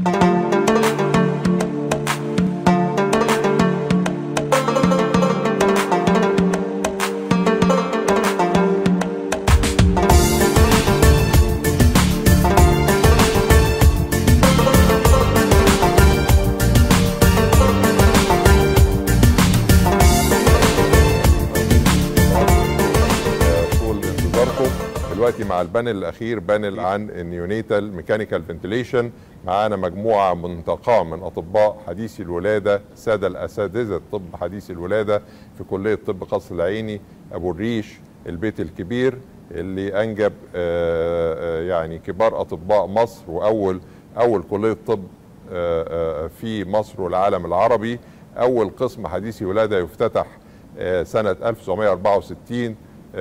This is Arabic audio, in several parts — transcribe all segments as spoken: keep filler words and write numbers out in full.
مع البانل الاخير بانل عن النيونيتال ميكانيكال فنتيليشن. معانا مجموعه منتقاه من اطباء حديثي الولاده، الساده الاساتذه طب حديثي الولاده في كليه طب قصر العيني ابو الريش، البيت الكبير اللي انجب يعني كبار اطباء مصر، واول اول كليه طب في مصر والعالم العربي. اول قسم حديثي ولاده يفتتح سنه ألف وتسعمائة وأربعة وستين.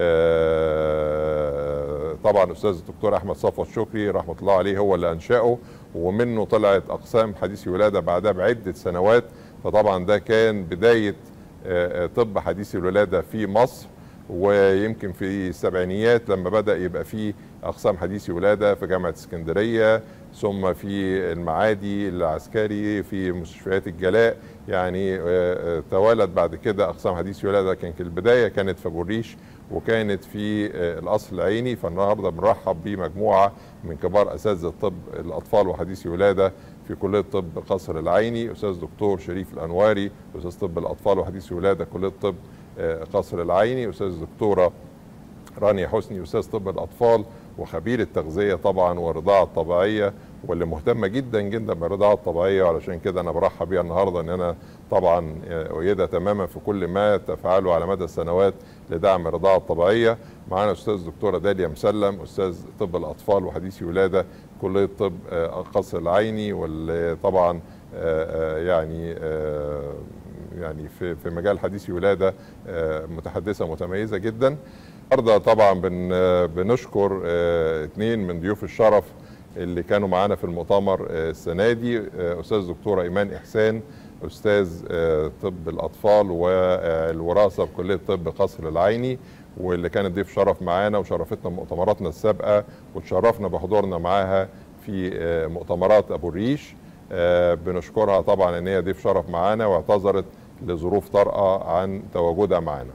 طبعا استاذ الدكتور احمد صفوت شكري رحمه الله عليه هو اللي انشاه، ومنه طلعت اقسام حديثي ولاده بعدها بعده سنوات. فطبعا ده كان بدايه طب حديثي الولاده في مصر. ويمكن في السبعينيات لما بدا يبقى في اقسام حديثي ولاده في جامعه اسكندريه، ثم في المعادي العسكري، في مستشفيات الجلاء، يعني توالت بعد كده اقسام حديثي ولاده. كان البدايه كانت في ابو الريش وكانت في القصر العيني. فالنهارده بنرحب بمجموعه من كبار اساتذه طب الاطفال وحديثي ولاده في كليه طب قصر العيني، استاذ دكتور شريف الانواري استاذ طب الاطفال وحديثي ولاده كليه طب قصر العيني، استاذ الدكتوره رانيا حسني استاذ طب الاطفال وخبير التغذيه طبعا والرضاعه الطبيعيه، واللي مهتمه جدا جدا بالرضاعه الطبيعيه. وعلشان كده انا برحب بيها النهارده ان انا طبعا اؤيدها تماما في كل ما تفعله على مدى السنوات لدعم الرضاعه الطبيعيه. معانا استاذ دكتوره داليا مسلم استاذ طب الاطفال وحديثي ولاده كليه طب قصر العيني، واللي طبعا يعني يعني في في مجال حديثي ولاده متحدثه متميزه جدا. النهارده طبعا بن بنشكر اثنين من ضيوف الشرف اللي كانوا معانا في المؤتمر السنه دي، استاذ دكتوره ايمان احسان استاذ طب الاطفال والوراثه بكليه طب قصر العيني، واللي كانت ضيف شرف معانا وشرفتنا مؤتمراتنا السابقه، وتشرفنا بحضورنا معاها في مؤتمرات ابو الريش. بنشكرها طبعا ان هي ضيف شرف معانا، واعتذرت لظروف طارئه عن تواجدها معانا.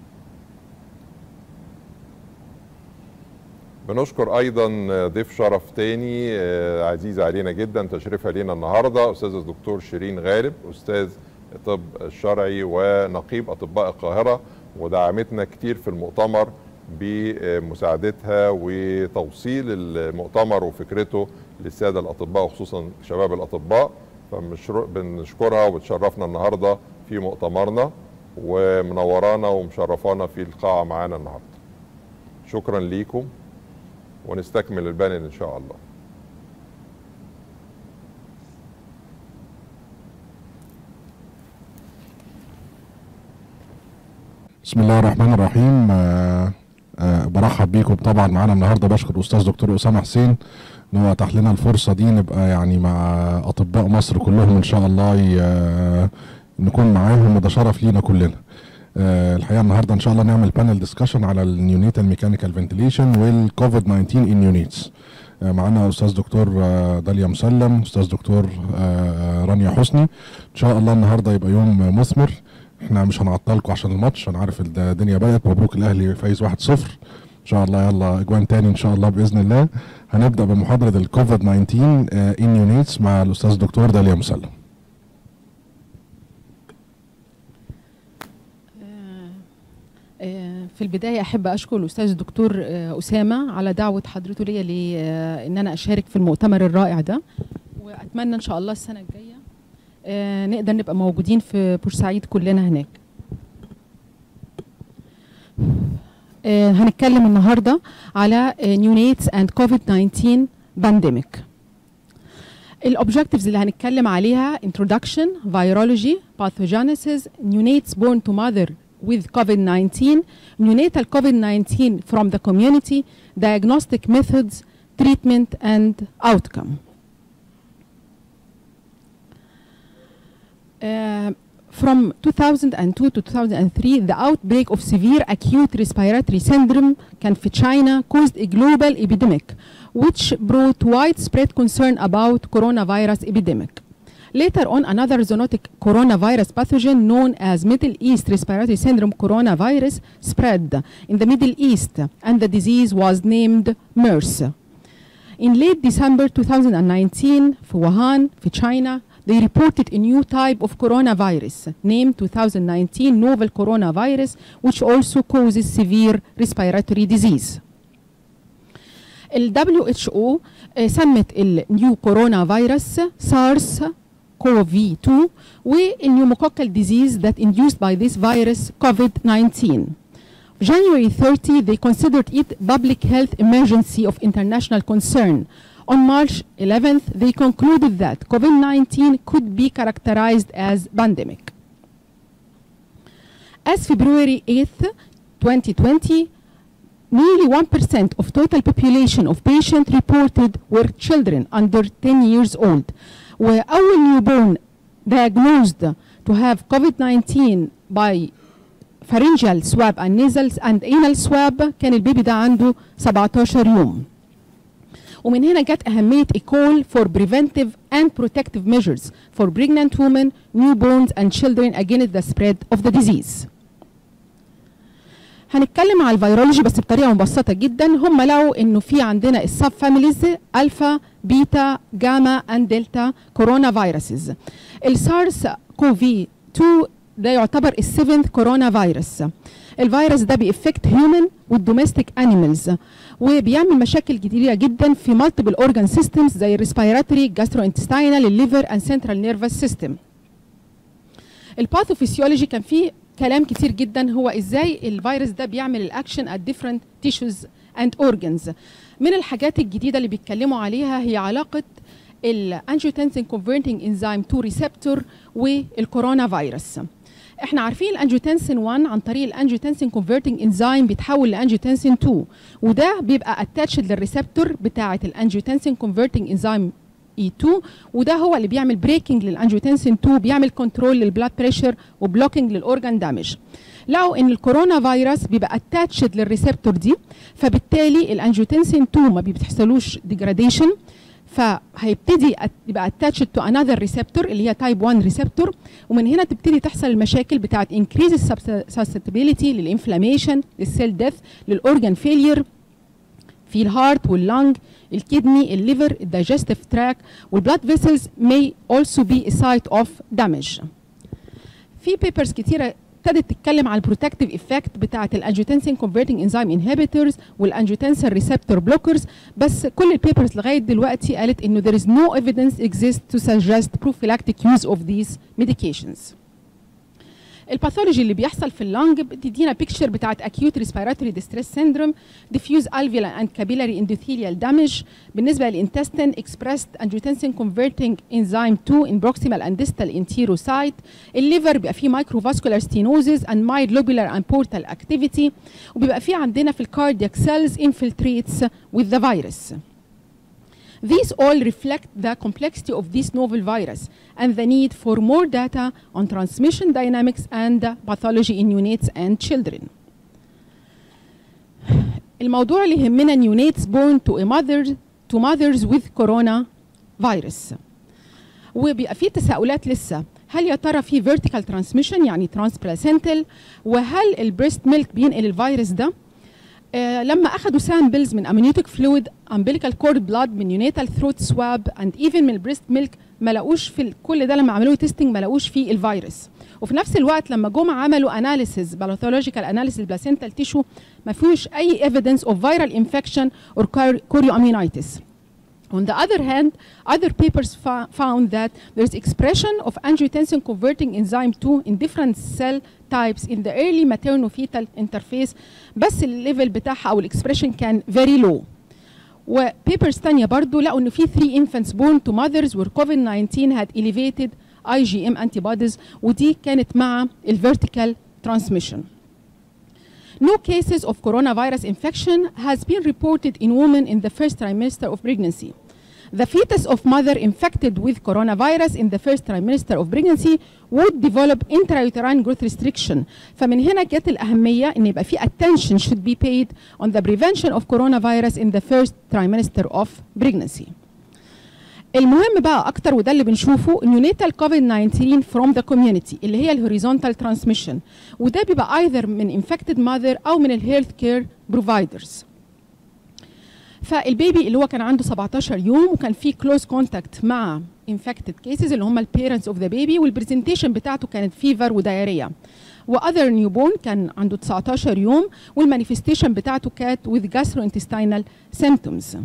بنشكر ايضا ضيف شرف تاني عزيز علينا جدا تشريفها لينا النهارده، استاذ الدكتور شيرين غالب استاذ الطب الشرعي ونقيب اطباء القاهره، ودعمتنا كتير في المؤتمر بمساعدتها وتوصيل المؤتمر وفكرته للساده الاطباء وخصوصا شباب الاطباء. فبنشكرها وبتشرفنا النهارده في مؤتمرنا ومنورانا ومشرفانا في القاعه معانا النهارده. شكرا ليكم، ونستكمل البانل ان شاء الله. بسم الله الرحمن الرحيم. أه أه برحب بيكم طبعا معانا النهارده. بشكر الاستاذ دكتور اسامه حسين ان هو اتاح لنا الفرصه دي نبقى يعني مع اطباء مصر كلهم ان شاء الله نكون معاهم، وده شرف لينا كلنا. أه الحقيقه النهارده ان شاء الله نعمل بانل ديسكشن على النيونيتال ميكانيكال فنتيليشن والكوفيد تسعة عشر ان نيونيتس. أه معانا استاذ دكتور داليا مسلم استاذ دكتور أه رانيا حسني. ان شاء الله النهارده يبقى يوم مثمر. احنا مش هنعطلكم عشان الماتش، انا عارف الدنيا بدات. مبروك الاهلي فايز واحد صفر ان شاء الله. يلا اجوان تاني ان شاء الله باذن الله. هنبدا بمحاضره الكوفيد تسعة عشر ان يونيتس مع الاستاذ الدكتور داليا مسلم. في البدايه احب اشكر الاستاذ الدكتور اسامه على دعوه حضرته ليا لان انا اشارك في المؤتمر الرائع ده، واتمنى ان شاء الله السنه الجايه نقدر نبقى موجودين في بورسعيد كلنا هناك. هنتكلم النهارده على نيونيتس اند كوفيد تسعة عشر بانديميك. الاوبجكتيفز اللي هنتكلم عليها: introduction, virology, pathogenesis, neonates born to mother with COVID nineteen, neonatal COVID nineteen from the community, diagnostic methods, treatment and outcome. Uh, from two thousand two to two thousand three, the outbreak of severe acute respiratory syndrome كان في China caused a global epidemic, which brought widespread concern about coronavirus epidemic. Later on, another zoonotic coronavirus pathogen known as Middle East Respiratory Syndrome coronavirus spread in the Middle East, and the disease was named MERS. In late December two thousand nineteen, في Wuhan, في China, they reported a new type of coronavirus named two thousand nineteen novel coronavirus, which also causes severe respiratory disease. ال W H O uh, سمت ال new coronavirus SARS CoV two والpneumococcal disease that induced by this virus COVID nineteen. January thirtieth, they considered it public health emergency of international concern. On March eleventh, they concluded that COVID nineteen could be characterized as pandemic. As February eighth, twenty twenty, nearly one percent of total population of patients reported were children under ten years old. وأول newborn diagnosed to have COVID nineteen by pharyngeal swab and nasal and anal swab كان البيبي ده عنده سبعتاشر يوم. ومن هنا جت أهمية a call for preventive and protective measures for pregnant women, newborns and children against the spread of the disease. هنتكلم على الفيرولوجي بس بطريقة مبسطة جدا. هم لقوا إنه في عندنا السب فاميليز ألفا بيتا جاما and دلتا كورونا فيروسز. السارس كوفي تو ده يعتبر السيفنث كورونا فيروس. الفيروس ده بيأفكت هيومن والدوميستيك انيمالز وبيعمل مشاكل كتيرة جدا في مالتيبل اورجان سيستمز زي الريسبيراتوري، جاسترو-انتستينال، الليفر اند سنترال نيرفس سيستم. الباثوفيسيولوجي كان فيه كلام كتير جدا هو ازاي الفيروس ده بيعمل الاكشن at different tissues and organs. من الحاجات الجديدة اللي بيتكلموا عليها هي علاقة الانجيوتنسين converting enzyme two receptor والكورونا فيروس. احنا عارفين الانجيوتنسين واحد عن طريق الانجيوتنسين converting enzyme بيتحول لانجيوتنسين اتنين وده بيبقى اتاتشد للريسبتور بتاعة الانجيوتنسين converting enzyme إي تو وده هو اللي بيعمل بريكنج للانجيوتنسين اتنين، بيعمل كنترول للبلاد بريشر وبلوكينج للاورجان دامج. لقوا ان الكورونا فيروس بيبقى اتاتشد للريسبتور دي، فبالتالي الانجيوتنسين اتنين ما بيحصلوش ديجراديشن، فهيبتدي يبقى اتاتشد تو انذر ريسبتور اللي هي تايب واحد ريسبتور، ومن هنا تبتدي تحصل المشاكل بتاعت انكريز السسبتابيليتي للانفلاميشن، للسيل ديث، للاورجان فيلير في الهارت واللنج، الكدني، الليفر، الدايجستيف تراك، والبلاد فيسلز may also be a site of damage. في بيبرز كتيرة ابتدت تتكلم على البروتكتيف افكت بتاعة الانجيوتنسين converting enzyme inhibitors والانجيوتنسين receptor blockers، بس كل البيبرز لغاية دلوقتي قالت انه there is no evidence exists to suggest prophylactic use of these medications. الباثولوجي اللي بيحصل في اللنج بتدينا بيكتشر بتاعت acute respiratory distress syndrome، diffuse alveolar and capillary endothelial damage. بالنسبة للintestine expressed angiotensin converting enzyme two in proximal and distal enterocyte. الليفر بيبقى فيه microvascular stenosis and mild lobular and portal activity، وبيبقى فيه عندنا في الcardiac cells infiltrates with the virus. These all reflect the complexity of this novel virus and the need for more data on transmission dynamics and pathology in neonates and children. الموضوع اللي يهمنا neonates born to a mother to mothers with coronavirus. وبيبقى في تساؤلات لسه، هل يا ترى في vertical transmission يعني transplacental، وهل البريست ميلك بينقل الفيروس ده؟ آه لما اخذوا سامبلز من amniotic fluid, umbilical cord blood، من neonatal throat swab and even من البريست ميلك ما لقوش في كل ده، لما عملوا تيستنج ما لقوش فيه الفيروس. وفي نفس الوقت لما جم عملوا اناليسيز باثولوجيكال اناليسيز بلاسنتال تيشو ما فيهوش اي evidence of viral infection or chorioamnionitis. On the other hand, other papers found that there is expression of angiotensin converting enzyme two in different cell types in the early maternal-fetal interface، بس الليفل بتاعها او الاكسبريشن كان very low. وبيبرز ثانيه برضو لقوا انه في three infants born to mothers where COVID nineteen had elevated I G M antibodies، ودي كانت مع الvertical transmission. No cases of coronavirus infection has been reported in women in the first trimester of pregnancy. The fetus of mother infected with coronavirus in the first trimester of pregnancy would develop intrauterine growth restriction. فمن هنا جت الأهمية إن يبقى في attention should be paid on the prevention of coronavirus in the first trimester of pregnancy. المهم بقى أكتر وده اللي بنشوفه neonatal كوفيد تسعتاشر from the community اللي هي الهوريزونتال transmission، وده بيبقى either من infected mother أو من الهيلث كير بروفايدرز. فالبيبي اللي هو كان عنده سبعتاشر يوم وكان في كلوز كونتاكت مع infected cases اللي هم البيرنتس اوف ذا بيبي، والبرزنتيشن بتاعته كانت فيفر ودايريا. واذر نيوبورن كان عنده تسعتاشر يوم والمانيفستيشن بتاعته كانت with gastrointestinal symptoms.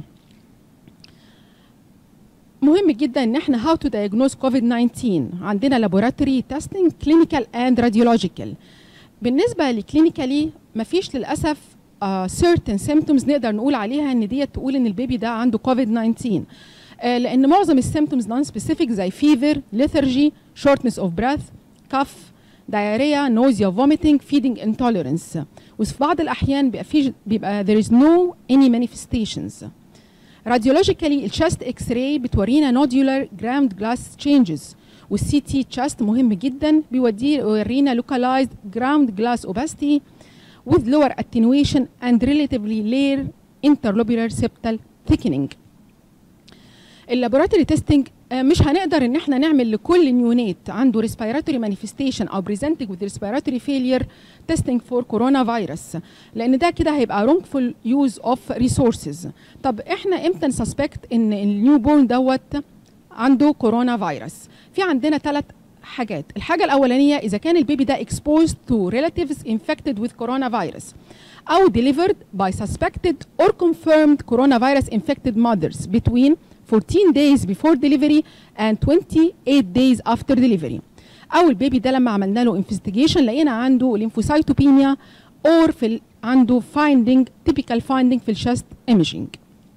مهم جدا ان احنا how to diagnose كوفيد تسعتاشر. عندنا laboratory testing clinical and radiological. بالنسبه لكلينيكالي مفيش للاسف Uh, certain symptoms نقدر نقول عليها ان ديت تقول ان البيبي ده عنده كوفيد تسعتاشر، uh, لان معظم السيمبتومز نون سبيسيفيك زي فيفر، lethargy، shortness of breath، cough، diarrhea، nausea، vomiting، feeding intolerance، وفي بعض الاحيان بيبقى في بيبقى there is no any manifestations. radiologically الشست اكس راي بتورينا nodular ground glass changes، والسي تي chest مهم جدا بيوديه يورينا localized ground glass opacity with lower attenuation and relatively rare interlobular septal thickening. اللابوراتوري تيستنج مش هنقدر ان احنا نعمل لكل نيونيت عنده respiratory manifestation او presenting with respiratory failure testing for coronavirus، لان ده كده هيبقى wrongful use of resources. طب احنا امتى نسسبكت ان النيو بورن دوت عنده كورونا فيروس؟ في عندنا ثلاث حاجات. الحاجة الأولانية إذا كان البيبي ده exposed to relatives infected with coronavirus أو delivered by suspected or confirmed coronavirus infected mothers between fourteen days before delivery and twenty-eight days after delivery، أو البيبي ده لما عملنا له investigation لقينا عنده lymphocytopenia or في عنده finding typical finding في الشست imaging.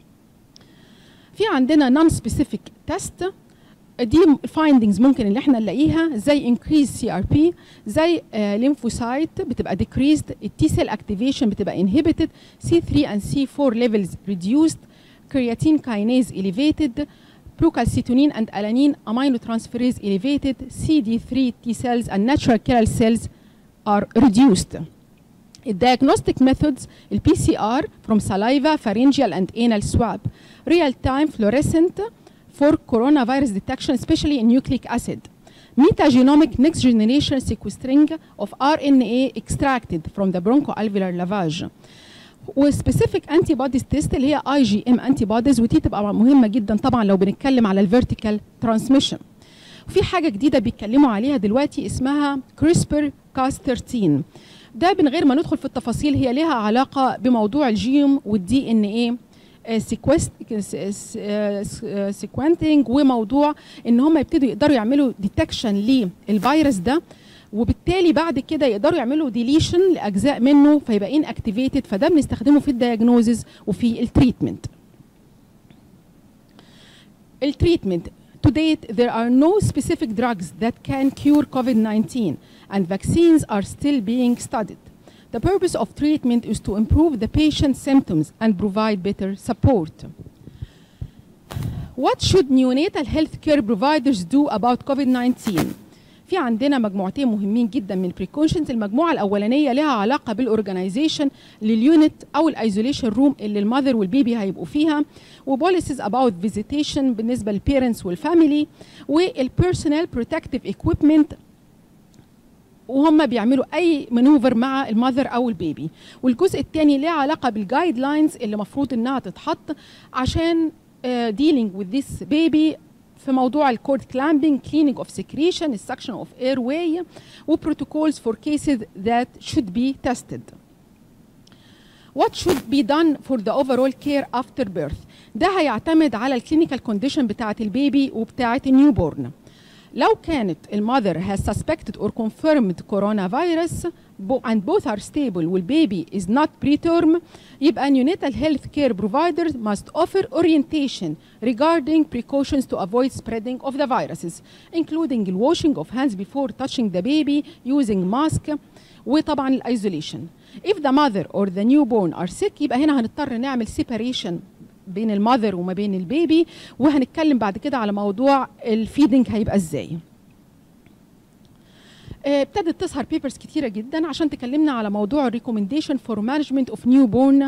في عندنا non-specific test دي findings ممكن اللي احنا نلاقيها زي increase سي آر بي، زي lymphocyte بتبقى decreased، التي cell activation بتبقى inhibited، سي ثري and سي فور levels reduced، creatine kinase elevated، procalcitonin and alanine aminotransferase elevated، سي دي ثري T cells and natural killer cells are reduced. الdiagnostic methods البي سي آر from saliva, pharyngeal and anal swab، real time fluorescent for coronavirus detection especially in nucleic acid، metagenomic next generation sequestering of آر إن إيه extracted from the bronchoalveolar lavage، وspecific antibodies test اللي هي آي جي إم antibodies، ودي تبقى مهمة جدا طبعا لو بنتكلم على الفيرتيكال ترانسميشن. وفي حاجة جديدة بيتكلموا عليها دلوقتي اسمها كريسبر كاس ثيرتين، ده من غير ما ندخل في التفاصيل هي لها علاقة بموضوع الجيوم والدي ان ايه سيكوينتنج، وموضوع ان هم يبتدوا يقدروا يعملوا ديتكشن للفيروس ده، وبالتالي بعد كده يقدروا يعملوا ديليشن لاجزاء منه فيبقى ان اكتيفيتد، فده بنستخدمه في الدياجنوزز وفي التريتمنت. التريتمنت to date there are no specific drugs that can cure كوفيد تسعتاشر and vaccines are still being studied. The purpose of treatment is to improve the patient's symptoms and provide better support. What should neonatal health care providers do about كوفيد تسعتاشر؟ في عندنا مجموعتين مهمين جدا من البريكوشنز. المجموعة الأولانية لها علاقة بالأورجنايزيشن لليونت أو الأيزوليشن روم اللي المذر والبيبي هيبقوا فيها، وبوليسيز about visitation بالنسبة للبيرنتس والفاميلي، والبيرسونال بروتكتيف equipment وهم بيعملوا اي مانوفر مع المذر او البيبي. والجزء الثاني ليه علاقه بالجايد لاينز اللي المفروض انها تتحط عشان ديلينج وذ ذيس بيبي في موضوع الكورد كلامبينج، كلينينج اوف سكريشن، السكشن اوف اير واي، وبروتوكولز فور كيسز ذات شود بي تيستد. What should be done for the overall care after birth؟ ده هيعتمد على الكلينيكال كونديشن بتاعه البيبي وبتاعه النيو بورن. لو كانت المother has suspected or confirmed coronavirus and both are stable والبيبي is not preterm، يبقى neonatal health care providers must offer orientation regarding precautions to avoid spreading of the viruses including the washing of hands before touching the baby, using mask، وطبعا الايزوليشن. If the mother or the newborn are sick يبقى هنا هنضطر نعمل separation بين المذر وما بين البيبي، وهنتكلم بعد كده على موضوع الفيدنج هيبقى ازاي. ابتدت تظهر بيبرز كتيره جدا عشان تكلمنا على موضوع الريكومنديشن فور مانجمنت اوف نيو بورن.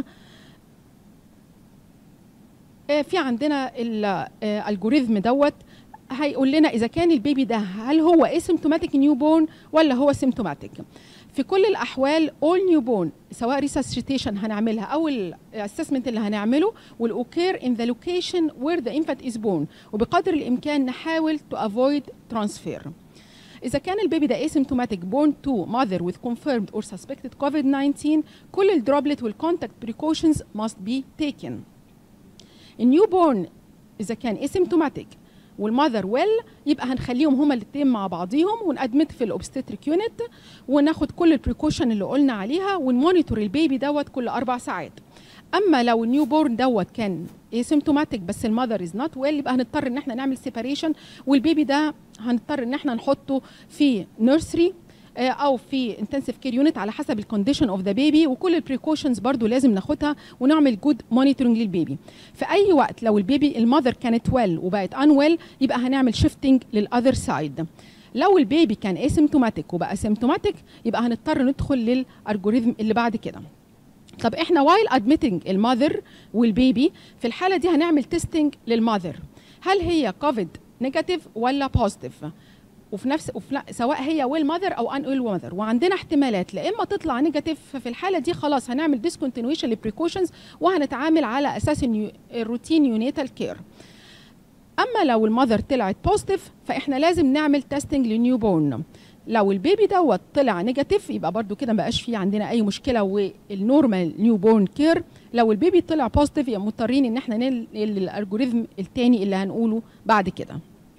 في عندنا الالجوريثم دوت هيقول لنا اذا كان البيبي ده هل هو اسيمتوماتيك نيو بورن ولا هو سيمتوماتيك. في كل الاحوال all نيو بورن سواء ريسسيتيشن هنعملها او الاسسمنت اللي هنعمله will occur in the location where the infant is born، وبقدر الامكان نحاول to avoid transfer. إذا كان البيبي ده asymptomatic born to mother with confirmed or suspected كوفيد تسعتاشر كل الدروبلت والcontact precautions must be taken. النيو بورن إذا كان asymptomatic والمذر ويل يبقى هنخليهم هما الاثنين مع بعضيهم ونأدمت في الأوبستريك يونت وناخد كل البريكوشن اللي قلنا عليها ونمونيتور البيبي دوت كل أربع ساعات. اما لو النيو بورن دوت كان اسيمتوماتيك بس المذر از نوت ويل يبقى هنضطر ان احنا نعمل سيباريشن، والبيبي ده هنضطر ان احنا نحطه في نيرسري او في انتنسيف كير يونت على حسب الكونديشن اوف ذا بيبي، وكل البريكوشنز برضو لازم ناخدها ونعمل جود مونيتورنج للبيبي. في اي وقت لو البيبي المذر كانت ويل وبقت ان ويل يبقى هنعمل شيفتنج للاذر سايد. لو البيبي كان اسيمتوماتيك وبقى سيمتوماتيك يبقى هنضطر ندخل للالجوريثم اللي بعد كده. طب احنا وايل ادميتنج المذر والبيبي في الحاله دي هنعمل تيستنج للمذر هل هي كوفيد نيجاتيف ولا بوزيتيف، وفي نفس وفي سواء هي ويل ماذر او ان ويل ماذر، وعندنا احتمالات لا اما تطلع نيجاتيف ففي الحاله دي خلاص هنعمل ديسكونتينيويشن للبريكوشنز وهنتعامل على اساس الروتين يونيتال كير. اما لو المذر طلعت بوزيتيف فاحنا لازم نعمل تيستنج للنيو بورن. لو البيبي دوت طلع نيجاتيف يبقى برضو كده ما بقاش فيه عندنا اي مشكله والنورمال نيو بورن كير. لو البيبي طلع بوزيتيف يبقى مضطرين ان احنا ننقل الالجوريثم الثاني اللي هنقوله بعد كده.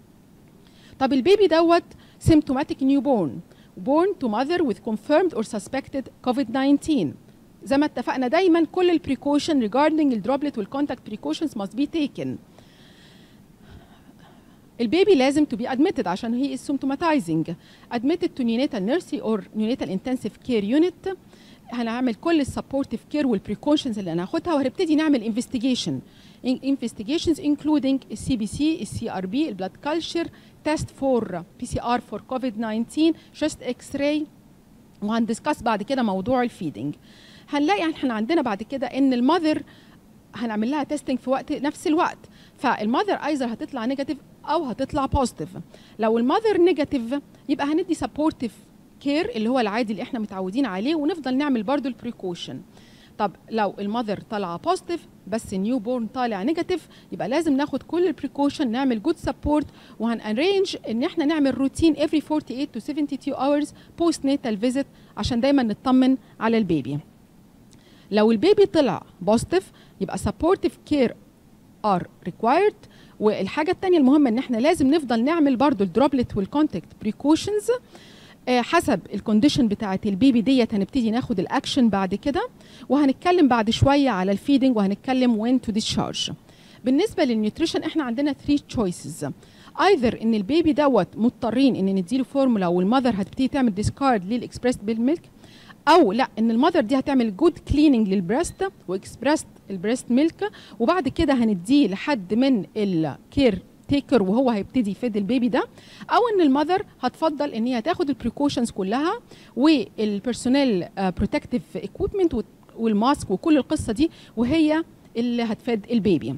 طب البيبي دوت symptomatic newborn born to mother with confirmed or suspected كوفيد تسعتاشر. زي ما اتفقنا دايما كل البريكوشن regarding الدروبلت والكونتاكت precautions must be taken. البيبي لازم to be admitted عشان he is symptomatizing. admitted to neonatal nursery or neonatal intensive care unit. هنعمل كل السبورتيف كير والبريكوشنز اللي هناخدها وهنبتدي نعمل انفستيجيشن. investigations including السي بي سي، السي ار بي، البلاد كلتشر، تيست فور بي سي ار فور كوفيد تسعتاشر، شيست اكس راي، وهندسكاس بعد كده موضوع الفيدنج. هنلاقي احنا عندنا بعد كده ان المذر هنعمل لها تيستنج في وقت نفس الوقت، فالمذر ايزر هتطلع نيجاتيف او هتطلع بوزيتيف. لو المذر نيجاتيف يبقى هندي سبورتيف كير اللي هو العادي اللي احنا متعودين عليه ونفضل نعمل برضو البريكوشن. طب لو المذر طالعه بوزيتيف بس النيو بورن طالع نيجاتيف يبقى لازم ناخد كل البريكوشن نعمل جود سبورت وهنارينج ان احنا نعمل روتين every forty-eight to seventy-two hours post natal visit عشان دايما نطمن على البيبي. لو البيبي طلع بوزيتيف يبقى supportive care are required. والحاجه الثانيه المهمه ان احنا لازم نفضل نعمل برضو الدروبلت والكونتاكت بريكوشنز حسب الكونديشن بتاعه البيبي ديت. هنبتدي ناخد الاكشن بعد كده وهنتكلم بعد شويه على الفيدنج وهنتكلم وين تو ديسشارج. بالنسبه للنيوتريشن احنا عندنا ثلاثة تشويسز. ايذر ان البيبي دوت مضطرين ان نديله فورمولا والمذر هتبتدي تعمل ديسكارد للاكسبريس بالميلك، او لا ان المذر دي هتعمل جود كليننج للبريست واكسبريس البريست ميلك وبعد كده هنديه لحد من الكير تيكر وهو هيبتدي يفيد البيبي ده، او ان المذر هتفضل ان هي تاخد البريكوشنز كلها والبيرسونيل بروتكتيف اكويبمنت والماسك وكل القصه دي وهي اللي هتفيد البيبي.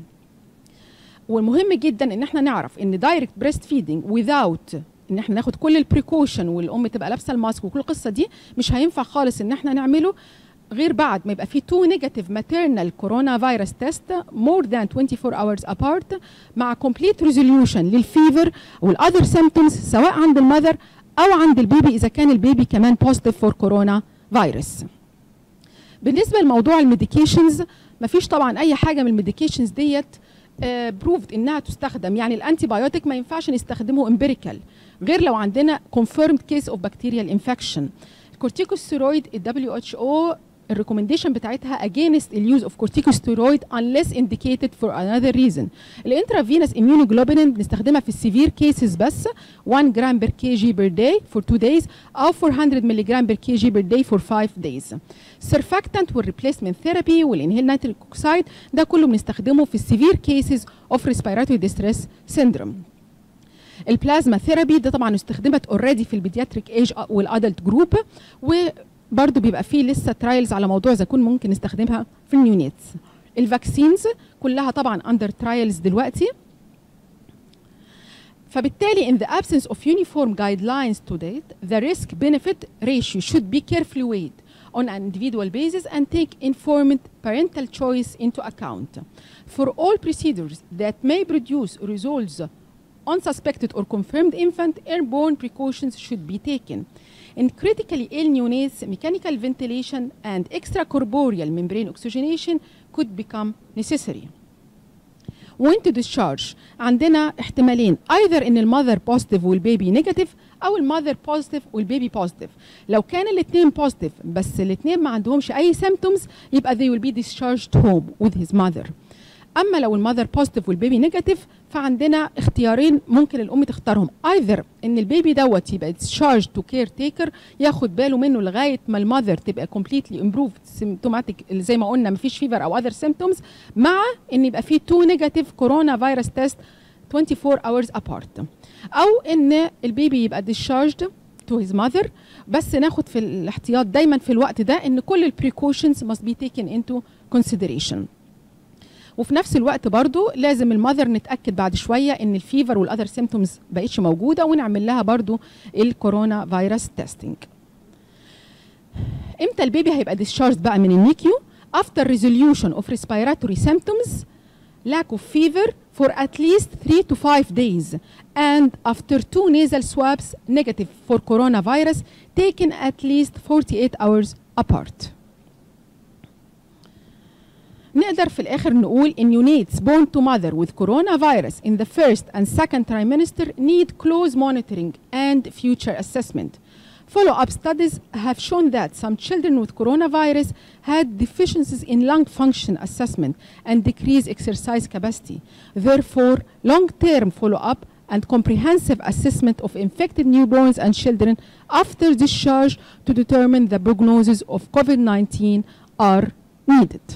والمهم جدا ان احنا نعرف ان دايركت بريست فيدنج without ان احنا ناخد كل البريكوشن والام تبقى لابسه الماسك وكل القصه دي مش هينفع خالص ان احنا نعمله غير بعد ما يبقى في تو نيجاتيف ماتيرنال كورونا فيروس تيست مور ذان twenty-four hours apart مع كومبليت ريزوليوشن للفيفر والاذر سيمبتومز سواء عند المذر او عند البيبي اذا كان البيبي كمان بوزيتيف فور كورونا فيروس. بالنسبه لموضوع الميديكيشنز مفيش طبعا اي حاجه من الميديكيشنز ديت بروفد انها تستخدم، يعني الانتي بايوتيك ما ينفعش نستخدمه امبيريكال غير لو عندنا confirmed case of bacterial infection. الكورتيكوستيرويد ال دبليو اتش او الريكومنديشن بتاعتها against the use of corticosteroid unless indicated for another reason. الانترافينوس immunoglobulin بنستخدمها في السيفير كيسز بس one gram per kg per day for two days أو four hundred milligram per kg per day for five days. Surfactant والreplacement therapy والinhaled nitric oxide ده كله بنستخدمه في السيفير كيسز of respiratory distress syndrome. البلازما ثيرابي ده طبعا استخدمت اوريدي في البيدياتريك ايج والادلت جروب، وبرده بيبقى فيه لسه ترايلز على موضوع اذا كنا ممكن نستخدمها في النيونيتس. الفاكسينز كلها طبعا اندر ترايلز دلوقتي. فبالتالي in the absence of uniform guidelines to date, the risk benefit ratio should be carefully weighed on an individual basis and take informed parental choice into account. For all procedures that may produce results on suspected or confirmed infant, airborne precautions should be taken. In critically ill neonates, mechanical ventilation and extracorporeal membrane oxygenation could become necessary. When to discharge عندنا احتمالين either ان المother positive والبيبي negative او المother positive والبيبي positive. لو كان الاثنين positive بس الاثنين ما عندهمش اي symptoms يبقى they will be discharged home with his mother. اما لو المذر بوزيتيف والبيبي نيجاتيف فعندنا اختيارين ممكن الام تختارهم either ان البيبي دوت يبقى discharged to caretaker ياخد باله منه لغايه ما المذر تبقى completely improved symptomatic زي ما قلنا مفيش فيفر او other symptoms، مع ان يبقى في two negative corona virus test twenty-four hours apart، او ان البيبي يبقى discharged to his mother بس ناخد في الاحتياط دايما في الوقت ده ان كل البريكوشنز must be taken into consideration. وفي نفس الوقت برضو لازم المذر نتاكد بعد شويه ان الفيفر والاذر سيمبتومز بقتش موجوده ونعمل لها برضو الكورونا فيروس تيستينج. امتى البيبي هيبقى discharged بقى من النيكيو؟ after resolution of respiratory symptoms, lack of fever for at least three to five days and after two nasal swabs negative for coronavirus taken at least forty-eight hours apart. نقدر في الآخر نقول in neonates born to mother with coronavirus in the first and second trimester need close monitoring and future assessment. Follow-up studies have shown that some children with coronavirus had deficiencies in lung function assessment and decreased exercise capacity. Therefore, long-term follow-up and comprehensive assessment of infected newborns and children after discharge to determine the prognosis of COVID nineteen are needed.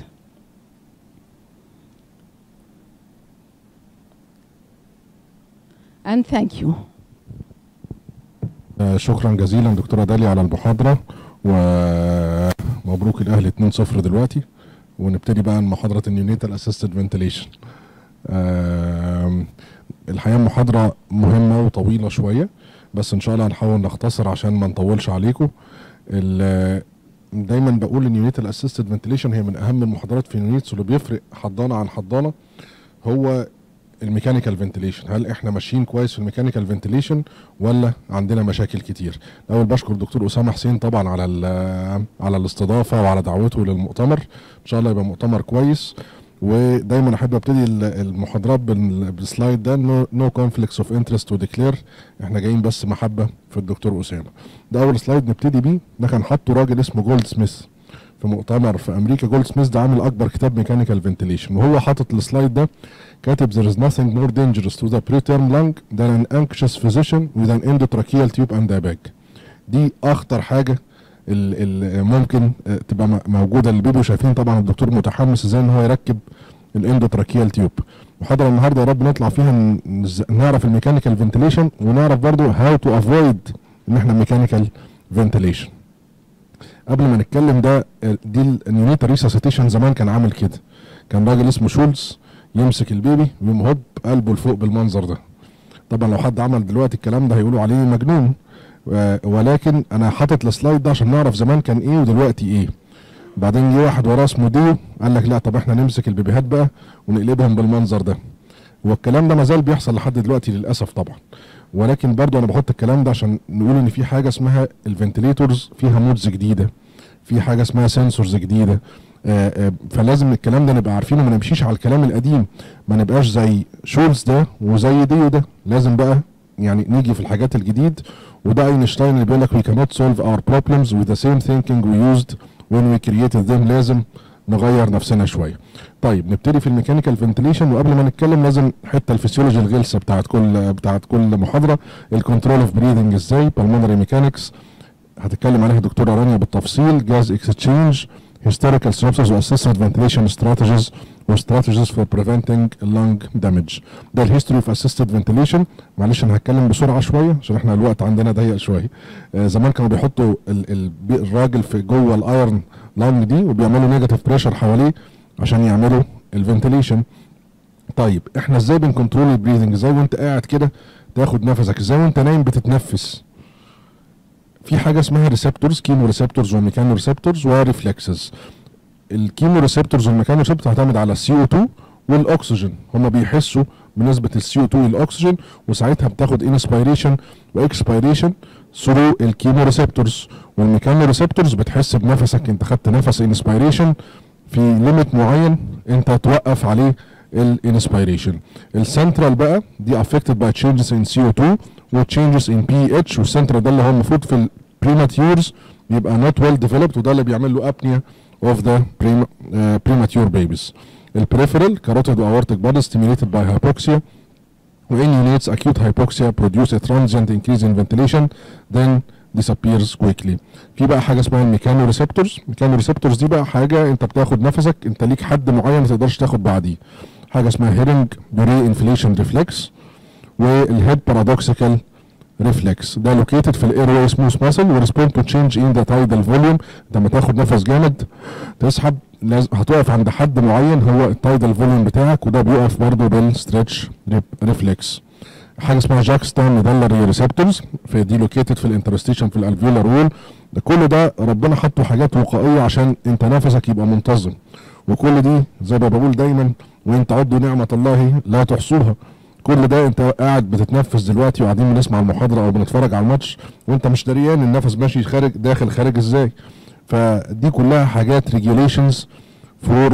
And thank you. شكرا جزيلا دكتورة داليا على المحاضرة، ومبروك الأهل اتنين صفر دلوقتي، ونبتدي بقى محاضرة النيونيتال اسيستد فنتيليشن. الحقيقة محاضرة مهمة وطويلة شوية، بس إن شاء الله هنحاول نختصر عشان ما نطولش عليكم. دايما بقول النيونيتال اسيستد فنتيليشن هي من أهم المحاضرات في النيونيتس، واللي بيفرق حضانة عن حضانة هو الميكانيكال فنتيليشن. هل احنا ماشيين كويس في الميكانيكال فنتيليشن ولا عندنا مشاكل كتير؟ الاول بشكر الدكتور اسامه حسين طبعا على على الاستضافه وعلى دعوته للمؤتمر، ان شاء الله يبقى مؤتمر كويس. ودايما احب ابتدي المحاضرات بالسلايد ده، نو كونفليكتس اوف انترست تو ديكلير، احنا جايين بس محبه في الدكتور اسامه. ده اول سلايد نبتدي بيه، ده كان حاطه راجل اسمه جولد سميث في مؤتمر في امريكا. جولد سميث ده عامل اكبر كتاب ميكانيكال فنتيليشن، وهو حاطط السلايد ده كاتب there is nothing more dangerous to the preterm lung than an anxious physician with an endotracheal tube and a bag. دي اخطر حاجه اللي ممكن تبقى موجوده للبيبي، وشايفين طبعا الدكتور متحمس ازاي ان هو يركب الاندوتراكيال تيوب. محاضره النهارده يا رب نطلع فيها نعرف الميكانيكال فنتيليشن، ونعرف برضو هاو تو افويد ان احنا ميكانيكال فنتيليشن. قبل ما نتكلم ده، دي النيونيتال ريساسيتيشن زمان كان عامل كده، كان راجل اسمه شولز يمسك البيبي ويقوم هوب قلبه لفوق بالمنظر ده. طبعا لو حد عمل دلوقتي الكلام ده هيقولوا عليه مجنون، ولكن انا حاطط السلايد ده عشان نعرف زمان كان ايه ودلوقتي ايه. بعدين جه واحد وراه اسمه ديو قال لك لا طب احنا نمسك البيبيهات بقى ونقلبهم بالمنظر ده، والكلام ده ما زال بيحصل لحد دلوقتي للاسف طبعا. ولكن برضو انا بحط الكلام ده عشان نقول ان في حاجه اسمها الفنتليتورز فيها مودز جديده، في حاجه اسمها سنسورز جديده، آآ آآ فلازم الكلام ده نبقى عارفينه، ما نمشيش على الكلام القديم، ما نبقاش زي شولز ده وزي ديو ده، لازم بقى يعني نيجي في الحاجات الجديد. وده اينشتاين اللي بيقول لك we cannot solve our problems with the same thinking we used when we created them لازم نغير نفسنا شويه. طيب نبتدي في الميكانيكال فنتليشن، وقبل ما نتكلم لازم حته الفسيولوجي الغلسه بتاعت كل بتاعت كل محاضره. الكنترول اوف بريذنج ازاي، بالمونري ميكانكس هتتكلم عليها دكتوره رانيا بالتفصيل، جاز اكستشينج، هيستيريكال سينوبسيس واسيستد فنتليشن استراتيجيز واستراتيجيز فور بريفنتنج اللنج دامج. ده الهيستوري اوف اسيستد فنتليشن. معلش انا هتكلم بسرعه شويه عشان احنا الوقت عندنا ضيق شويه. آه زمان كانوا بيحطوا ال ال الراجل في جوه الايرن لانج دي وبيعملوا نيجاتيف بريشر حواليه عشان يعملوا الفنتليشن. طيب احنا ازاي بنكنترول البريذنج؟ ازاي وانت قاعد كده تاخد نفسك؟ ازاي وانت نايم بتتنفس؟ في حاجه اسمها ريسبتورز، كيمو ريسبتورز وميكانو ريسبتورز وريفلكسز. الكيمو ريسبتورز والميكانو ريسبتورز تعتمد على السي او اتنين والاكسجين، هم بيحسوا بنسبه السي او اتنين للاكسجين، وساعتها بتاخد انسبيريشن واكسبيريشن ثرو الكيمو ريسبتورز. والميكانو ريسبتورز بتحس بنفسك، انت خدت نفس انسبيريشن في ليميت معين انت توقف عليه الانسبيريشن. السنترال بقى دي افكتد باي تشينجز ان سي او اتنين وتشينجز ان بي اتش، والسنترال ده اللي هو المفروض في البريماتيورز بيبقى نوت ويل ديفلوبد، وده اللي بيعمل له ابنيا اوف ذا بريماتيور بيبيز. البريفرال كاروتيد واورتيك بودي ستيميوليتد باي هايبوكسيا، وان units acute hypoxia produce a transient increase in ventilation then disappears quickly. في بقى حاجه اسمها الميكانو ريسبتورز. الميكانو ريسبتورز دي بقى حاجه انت بتاخد نفسك، انت ليك حد معين ما تقدرش تاخد بعديه. حاجه اسمها هيرنج بوري انفليشن ريفلكس، والهيد بارادوكسيكال ريفلكس. ده لوكيتد في الاير واي سموث ماسل وريسبوند تو تشينج ان ذا تايدال فوليوم. لما تاخد نفس جامد تسحب لازم هتقف عند حد معين هو التايدال فوليوم بتاعك، وده بيقف برضه بالستريتش ريفلكس. حاجه اسمها جاكستان ميدالري ريسبتورز، في دي لوكيتد في الانترستيشن في الالفيولار وول. ده كل ده ربنا حطه حاجات وقائيه عشان انت نفسك يبقى منتظم، وكل دي زي ما بقول دايما وان تعدوا نعمه الله لا تحصوها. كل ده انت قاعد بتتنفس دلوقتي وقاعدين بنسمع المحاضره او بنتفرج على الماتش وانت مش دريان النفس ماشي خارج داخل خارج ازاي. فدي كلها حاجات ريجوليشنز فور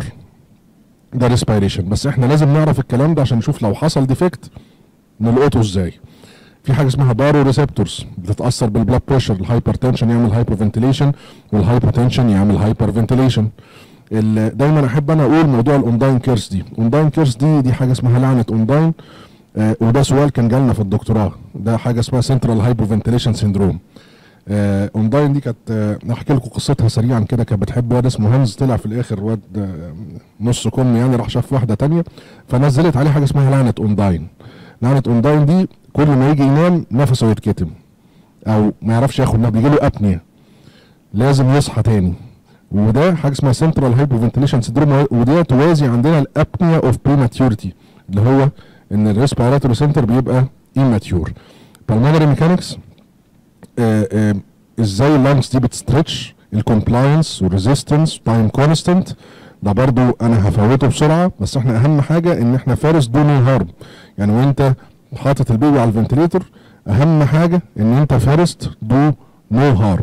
ذا ريسبيريشن، بس احنا لازم نعرف الكلام ده عشان نشوف لو حصل ديفكت نلقطه ازاي. في حاجه اسمها بارو ريسبتورز بتتاثر بالبلاد بريشر، الهايبرتنشن يعمل هايبر فنتيليشن والهايبوتنشن يعمل هايبر فنتيليشن. دايما احب انا اقول موضوع الاونداين كيرس دي. الاونداين كيرس دي دي حاجه اسمها لعنه اونداين، آه وده سؤال كان جالنا في الدكتوراه. ده حاجه اسمها سنترال هايبو فنتيليشن سيندروم. آه اونداين دي كانت آه احكي لكم قصتها سريعا كده. كانت بتحب واد اسمه هانز، طلع في الاخر واد آه نص كم يعني، راح شاف واحده ثانيه فنزلت عليه حاجه اسمها لعنه اونداين. لعنه اونداين دي كل ما يجي ينام نفسه يتكتم او ما يعرفش ياخد نفس، بيجي له ابنيا لازم يصحى تاني، وده حاجه اسمها سنترال هايبو فنتيليشن سيندروم. وده توازي عندنا الابنيا اوف بريماتيورتي اللي هو ان الريسبيراتوري سنتر بيبقى ايماتيور. بالمونري ميكانكس ازاي اللانجز دي بتستريتش، الكومبلاينس والريزيستنس تايم كونستنت. ده برضو انا هفوته بسرعه، بس احنا اهم حاجه ان احنا فارس دو نو هارم. يعني وانت حاطط البيبي على الفنتليتور اهم حاجه ان انت فارست دو نو هارم.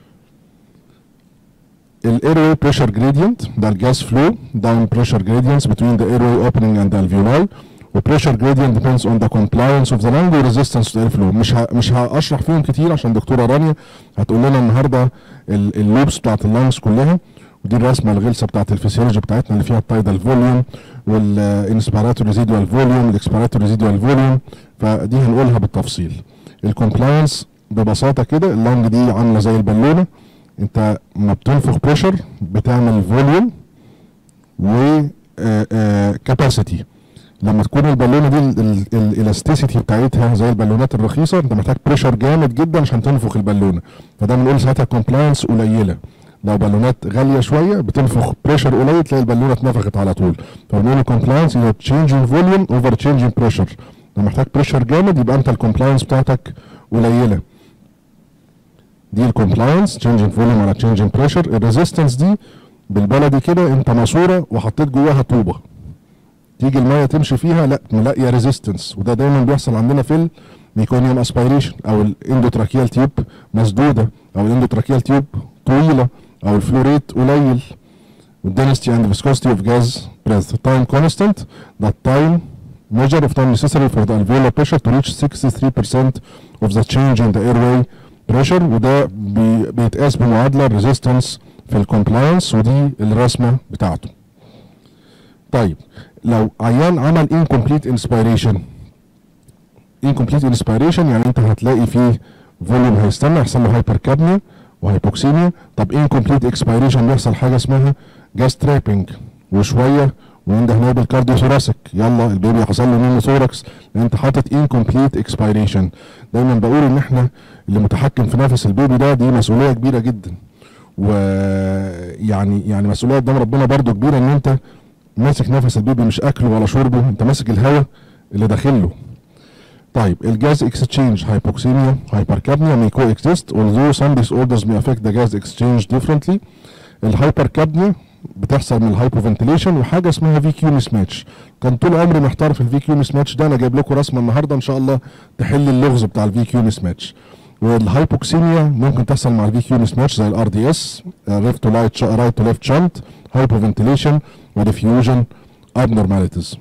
الايرواي بريشر جريدينت ده الجاس فلو داون بريشر جريدينتس between the airway opening and the alveoli، وبريشر جريدينت depends on the compliance of the lung resistance to air flow. مش ه... مش هشرح فيهم كتير عشان دكتوره رانيا هتقول لنا النهارده اللوبس بتاعت اللانجز كلها، ودي الرسمه الغلسه بتاعت الفسيولوجي بتاعتنا اللي فيها التايدال فوليوم والانسبيراتوري ريزيدوال فوليوم والاكسبيراتوري ريزيدوال فوليوم، فدي هنقولها بالتفصيل. الكومبلاينس ببساطه كده، اللانج دي عامله زي البالونه، انت ما بتنفخ بريشر بتعمل فوليوم و كاباسيتي. لما تكون البالونه دي الالاستيسيتي بتاعتها زي البالونات الرخيصه انت محتاج بريشر جامد جدا عشان تنفخ البالونه، فده بنقول ساعتها كومبلاينس قليله. لو بالونات غاليه شويه بتنفخ بريشر قليل تلاقي البالونه اتنفخت على طول، فبنقول كومبلاينس هي تشينجينج فوليوم اوفر تشينجينج بريشر. لو محتاج بريشر جامد يبقى انت الكومبلاينس بتاعتك قليله. دي الكومبلاينس تشينجينج فوليوم على تشينجينج بريشر. الريزيستنس دي بالبلدي كده انت ماسوره وحطيت جواها طوبه تيجي الميه تمشي فيها لا ملاقيه ريزيستنس، وده دايما بيحصل عندنا في الميكونيوم اسبيريشن او الاندوتراكيال تيوب مسدوده او الاندوتراكيال تيوب طويله او الفلوريت قليل. والدنسيتي اند فيسكوسيتي اوف جاز بريث تايم كونستانت، ده تايم measure of time necessary for the alveolar pressure to reach sixty-three percent of the change in the airway pressure، وده بي بيتقاس بمعادله resistance في الكومبلاينس، ودي الرسمه بتاعته. طيب لو عيان عمل incomplete inspiration، incomplete inspiration يعني انت هتلاقي فيه فوليوم هيستنى يحصل له هايبركابنيا وهيبوكسيميا. طب incomplete expiration بيحصل حاجه اسمها جاس ترابنج، وشويه وينده هنا بالكارديو ثوراسيك، يلا البيبي حصل له نيموثوركس لان انت حاطط incomplete expiration. دايما بقول ان احنا اللي متحكم في نفس البيبي ده دي مسؤوليه كبيره جدا، ويعني يعني مسؤوليه قدام ربنا برضو كبيره، ان انت ماسك نفس البيبي مش اكله ولا شربه، انت ماسك الهواء اللي داخل له. طيب الجاز اكسشينج هايبوكسيميا هايبركابنيا may coexist although some disorders may affect the gas exchange differently. الهايبركابنيا بتحصل من الهايبوفنتيليشن وحاجه اسمها في كيو مس ماتش. كان طول عمري محتار في الفي كيو مس ماتش ده، انا جايب لكم رسمه النهارده ان شاء الله تحل اللغز بتاع الفي كيو مس ماتش. والهايبوكسيميا ممكن تحصل مع الفي كيو مس ماتش زي الار دي اس، ليفت تو رايت رايت تو ليفت شنت، هايبوفنتيليشن وديفيوجن ابنورماليتيز.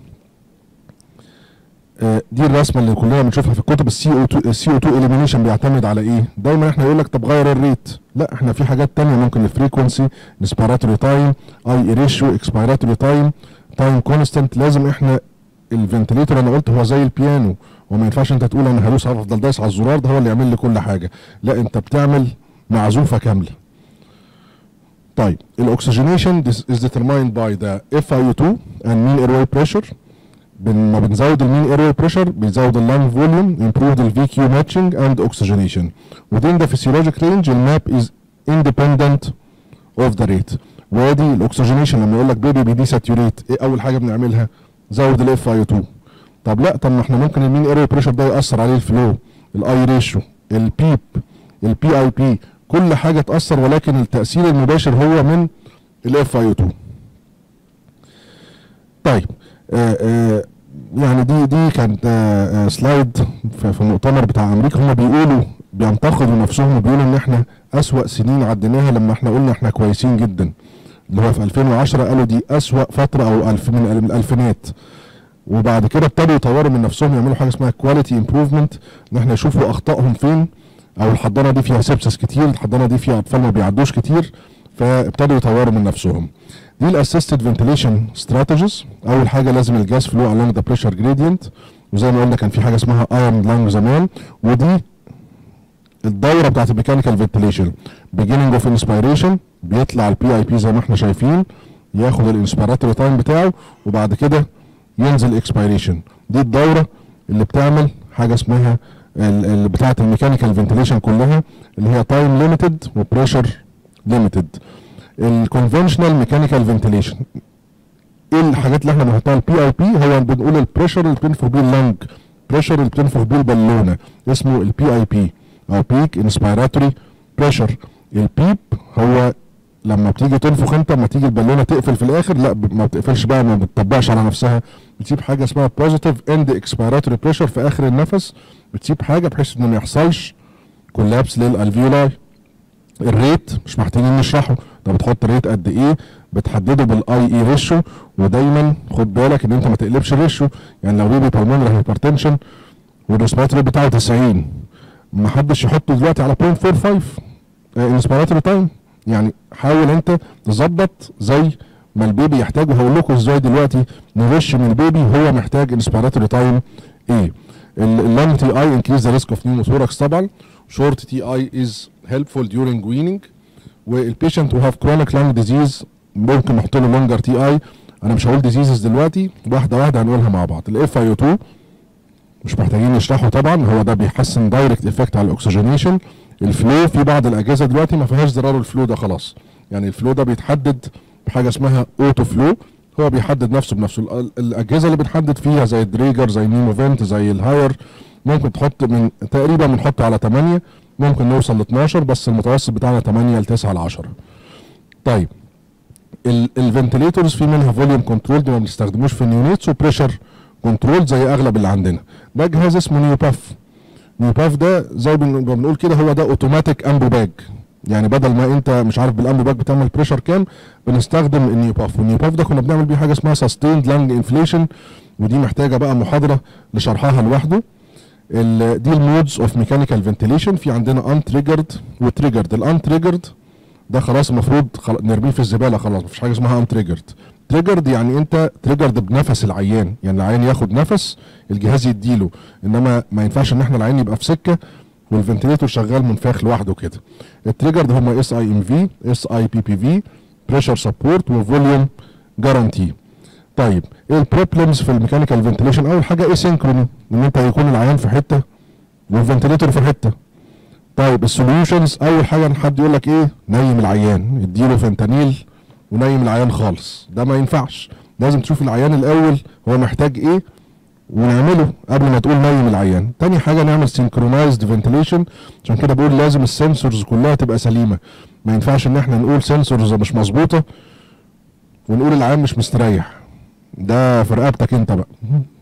دي الرسمه اللي كلنا بنشوفها في الكتب. السي او اتنين السي او اتنين اليمينيشن بيعتمد على ايه؟ دايما احنا يقول لك طب غير الريت، لا احنا في حاجات ثانيه ممكن الفريكونسي، انسبيراتوري تايم، اي ريشيو، اكسبيراتوري تايم، تايم كونستنت. لازم احنا الفنتليتور انا قلت هو زي البيانو، وما ينفعش انت تقول انا هدوس هفضل دايس على الزرار ده هو اللي يعمل لي كل حاجه، لا انت بتعمل معزوفه كامله. طيب الاكسجينيشن is determined by the اف اي او اتنين and mean airway pressure. لما بنزود المين ايروي بريشر بيزود اللانج فوليوم، improve the في كيو matching and oxygenation. within the physiologic range الماب is independent of the rate. وادي الاكسجينيشن لما يقول لك بيبي بيدي ساتيوريت، ايه اول حاجه بنعملها؟ زود الاف اي او اتنين. طب لا، طب ما احنا ممكن المين ايروي بريشر ده ياثر عليه الفلو، الاي ريشيو، البيب، البي اي بي، كل حاجه تاثر، ولكن التاثير المباشر هو من الاف اي او اتنين. طيب آآ آآ يعني دي دي كانت سلايد في المؤتمر بتاع امريكا، هم بيقولوا بينتقدوا نفسهم وبيقولوا ان احنا اسوأ سنين عديناها لما احنا قلنا احنا كويسين جدا، اللي هو في ألفين وعشرة قالوا دي اسوأ فتره او الف من الالفينات. وبعد كده ابتدوا يطوروا من نفسهم، يعملوا حاجه اسمها كواليتي امبروفمنت، ان احنا يشوفوا اخطائهم فين، او الحضانه دي فيها سيبسس كتير، الحضانه دي فيها اطفال ما بيعدوش كتير، فابتدوا يطوروا من نفسهم. دي الاسيستد فنتيليشن ستراتيجيز. اول حاجه لازم الجاس فلو along the pressure gradient، وزي ما قلنا كان في حاجه اسمها ايرون لانج زمان، ودي الدوره بتاعت الميكانيكال فنتيليشن. beginning of inspiration بيطلع البي اي بي زي ما احنا شايفين، ياخد الانسبيراتوري تايم بتاعه، وبعد كده ينزل اكسبيريشن. دي الدوره اللي بتعمل حاجه اسمها اللي بتاعت الميكانيكال فنتيليشن كلها، اللي هي تايم ليميتد وبريشر ليميتد. الكونفنشنال ميكانيكال فنتيليشن ايه الحاجات اللي احنا بنحطها؟ البي اي بي هو بنقول البريشر اللي بتنفخ بيه اللنج، بريشر اللي بتنفخ بيه البالونه اسمه البي اي بي او بيك انسبيراتوري بريشر. البيب هو لما بتيجي تنفخ انت، لما تيجي البالونه تقفل في الاخر، لا ما بتقفلش بقى، ما بتطبقش على نفسها، بتسيب حاجه اسمها بوزيتيف اند اكسبيراتوري بريشر في اخر النفس، بتسيب حاجه بحيث انه ما يحصلش كولابس للالفيولاي. الريت مش محتاجين نشرحه، انت بتحط ريت قد ايه، بتحدده بالاي اي ريشيو، ودايما خد بالك ان انت ما تقلبش الريشيو. يعني لو بيبي بالمونري هايبرتنشن والريسبيراتوري بتاعه تسعين، ما حدش يحطه دلوقتي على صفر فاصلة أربعة وخمسين انسبيراتوري تايم، يعني حاول انت تظبط زي ما البيبي يحتاج. وهقول لكم ازاي دلوقتي نغش من البيبي هو محتاج انسبيراتوري تايم ايه. اللونج تي اي انكريز ذا ريسك اوف نيموثوركس طبعا، شورت تي اي از helpful during weaning. والبيشنت who have chronic lung disease ممكن نحط له longer تي اي. انا مش هقول diseases دلوقتي، واحده واحده هنقولها مع بعض. الاف اي او اتنين مش محتاجين نشرحه طبعا، هو ده بيحسن دايركت افكت على الاكسجينيشن. الفلو في بعض الاجهزه دلوقتي ما فيهاش زرار الفلو ده خلاص، يعني الفلو ده بيتحدد بحاجه اسمها اوتو فلو، هو بيحدد نفسه بنفسه. الاجهزه اللي بنحدد فيها زي الدريجر، زي نيموفنت، زي الهاير، ممكن تحط من تقريبا بنحط على ثمانية، ممكن نوصل ل اتناشر، بس المتوسط بتاعنا ثمانية ل تسعة ل عشرة. طيب الفنتليتورز في منها فوليوم كنترول، دي ما بنستخدموش في النيونيتس، وبريشر كنترول زي اغلب اللي عندنا. ده جهاز اسمه نيوباف. نيوباف ده زي ما بنقول كده هو ده اوتوماتيك امبو باج، يعني بدل ما انت مش عارف بالامبو باج بتعمل بريشر كام، بنستخدم النيوباف. والنيوباف ده كنا بنعمل بيه حاجه اسمها سستيند لانج انفليشن، ودي محتاجه بقى محاضره لشرحها لوحده. دي المودز اوف ميكانيكال فنتيليشن، في عندنا ان تريجرد وتريجرد. الان تريجرد ده خلاص المفروض نرميه في الزباله خلاص، مفيش حاجه اسمها ان تريجرد. تريجرد يعني انت تريجرد بنفس العيان، يعني العيان ياخد نفس الجهاز يديله، انما ما ينفعش ان احنا العيان يبقى في سكه والفنتليتور شغال منفاخ لوحده كده. التريجرد هم اس اي ام في، اس اي بي بي في، بريشر سبورت، وفوليوم جارانتي. طيب ايه البروبلمز في الميكانيكال فنتليشن؟ اول حاجه اسينكروني، ان انت يكون العيان في حته والفنتليتور في حته. طيب السوليوشنز، اول حاجه حد يقول لك ايه؟ نيم العيان، اديله فنتانيل ونيم العيان خالص، ده ما ينفعش. لازم تشوف العيان الاول هو محتاج ايه ونعمله قبل ما تقول نيم العيان. تاني حاجه نعمل سينكرونايزد فنتليشن، عشان كده بقول لازم السنسورز كلها تبقى سليمه. ما ينفعش ان احنا نقول سنسورز مش مظبوطه ونقول العيان مش مستريح، ده في رقبتك انت بقى.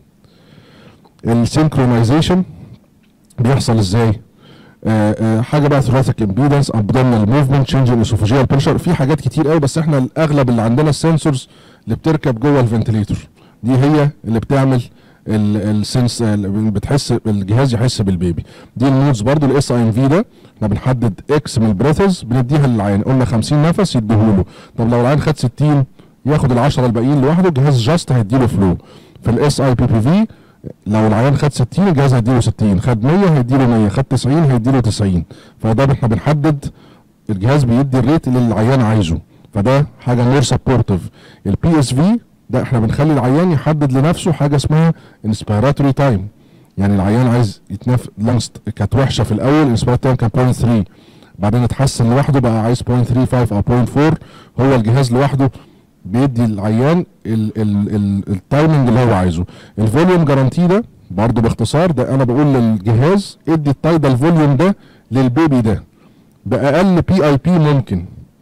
السينكرونايزيشن بيحصل ازاي؟ آه آه حاجه بقى ثوراسيك امبيدنس، ابدومينال موفمنت، تشينج ان اسوفاجيال بريشر، في حاجات كتير قوي، بس احنا الاغلب اللي عندنا السنسورز اللي بتركب جوه الفنتليتور، دي هي اللي بتعمل السنس، بتحس الجهاز يحس بالبيبي. دي المودز برضو. الاس اي ام في ده احنا بنحدد اكس من البريثز بنديها للعيان، قلنا خمسين نفس يديهوله. طب لو العيان خد ستين ياخد ال عشرة الباقيين لوحده، الجهاز جاست هيديله فلو. في الاس اي بي بي في لو العيان خد ستين الجهاز هيديله ستين، خد مية هيديله مية، خد تسعين هيديله تسعين. فده احنا بنحدد الجهاز بيدي الريت اللي العيان عايزه، فده حاجه مور سبورتيف. البي اس في ده احنا بنخلي العيان يحدد لنفسه حاجه اسمها انسبيراتوري تايم، يعني العيان عايز يتنف لانس كانت وحشه في الاول، انسبيراتوري تايم كان صفر فاصلة ثلاثة، بعدين اتحسن لوحده بقى عايز صفر فاصلة ثلاثة وخمسين او صفر فاصلة أربعة، هو الجهاز لوحده بيدي العيان التايمنج اللي هو عايزه. الفوليوم جارانتي ده برضه باختصار، ده انا بقول للجهاز ادي التايدال فوليوم ده للبيبي ده باقل بي اي بي ممكن،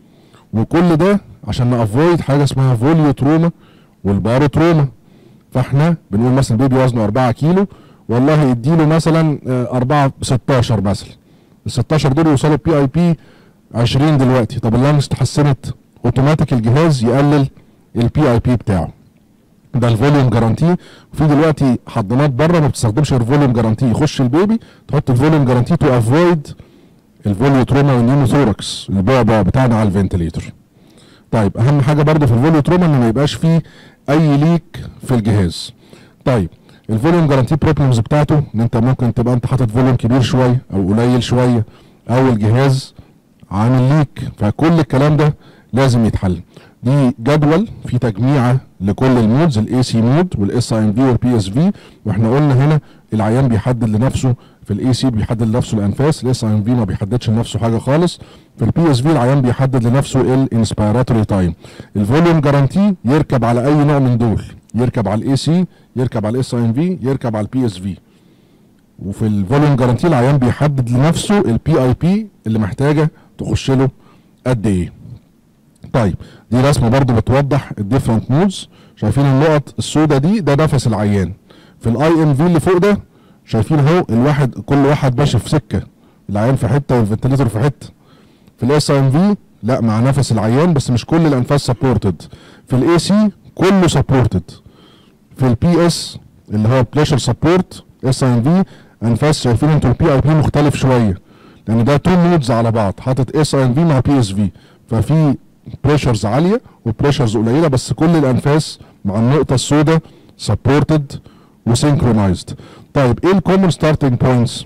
وكل ده عشان نافويد حاجه اسمها فوليو تروما والبارو تروما. فاحنا بنقول مثلا بيبي وزنه أربعة كيلو، والله يديله مثلا أربعة ستاشر مثلا، ال ستاشر دول يوصلوا بي اي بي عشرين دلوقتي. طب اللانجز اتحسنت، اوتوماتيك الجهاز يقلل البي اي بي بتاعه. ده الفوليوم جارانتي. وفي دلوقتي حضانات بره ما بتستخدمش غير فوليوم جارانتي، يخش البيبي تحط الفوليوم جارانتي تو افويد الفوليو تروما والنيموثوركس البعبع بتاعنا على الفنتليتور. طيب اهم حاجه برضه في الفوليو تروما ان ما يبقاش فيه اي ليك في الجهاز. طيب الفوليوم جارانتي بروبلمز بتاعته ان انت ممكن تبقى انت حاطط فوليوم كبير شويه او قليل شويه، او الجهاز عامل ليك، فكل الكلام ده لازم يتحل. دي جدول في تجميعه لكل المودز، الاي سي مود والاس اي ام في والبي اس في. واحنا قلنا هنا العيان بيحدد لنفسه، في الاي سي بيحدد لنفسه الانفاس، الاس اي ام في ما بيحددش لنفسه حاجه خالص. في البي اس في العيان بيحدد لنفسه الانسبيراتوري تايم. الفوليوم جارانتي يركب على اي نوع من دول، يركب على الاي سي، يركب على الاس اي ام في، يركب على البي اس في. وفي الفوليوم جارانتي العيان بيحدد لنفسه البي اي بي اللي محتاجه تخش له قد ايه. طيب دي رسمه برضو بتوضح الديفرنت مودز. شايفين النقط السوداء دي ده نفس العيان. في الاي ام في اللي فوق ده شايفين اهو الواحد كل واحد ماشي في سكه، العيان في حته والفنتليتور في حته. في الاس ام في لا، مع نفس العيان بس مش كل الانفاس سبورتد. في الاي سي كله سبورتد. في البي اس اللي هو بريشر سبورت اس ام في انفاس شايفين انتوا البي اي بي مختلف شويه، لان ده تو مودز على بعض، حاطط اس ام في مع بي اس في، ففي بريشرز عاليه وبريشرز قليله، بس كل الانفاس مع النقطه السوداء سبورتد وسينكرونايزد. طيب ايه الكومن ستارتنج بوينتس؟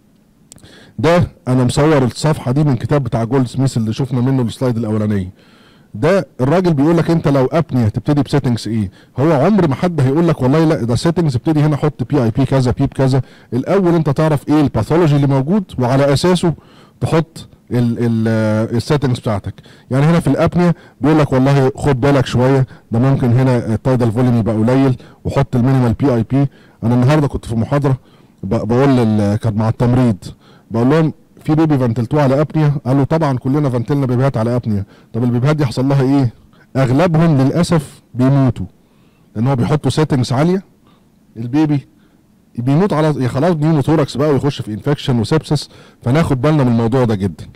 ده انا مصور الصفحه دي من كتاب بتاع جولد سميث اللي شفنا منه السلايد الاولانيه. ده الراجل بيقول لك انت لو ابنيه تبتدي بسيتنجز ايه؟ هو عمر ما حد هيقول لك والله لا ده سيتنجز ابتدي هنا حط بي اي بي كذا بي بكذا. الاول انت تعرف ايه الباثولوجي اللي موجود وعلى اساسه تحط السيتنجز بتاعتك. يعني هنا في الابنيه بيقول لك والله خد بالك شويه، ده ممكن هنا التايدال فوليوم يبقى قليل وحط المينيمال بي اي بي. انا النهارده كنت في محاضره بقول كان مع التمريض، بقول لهم في بيبي فنتلتوه على ابنيه، قالوا طبعا كلنا فنتلنا بيبيهات على ابنيه. طب البيبيهات دي حصل لها ايه؟ اغلبهم للاسف بيموتوا لان هو بيحطوا سيتنجز عاليه، البيبي بيموت على خلاص نيموثوركس بقى ويخش في انفكشن وسبسس. فناخد بالنا من الموضوع ده جدا.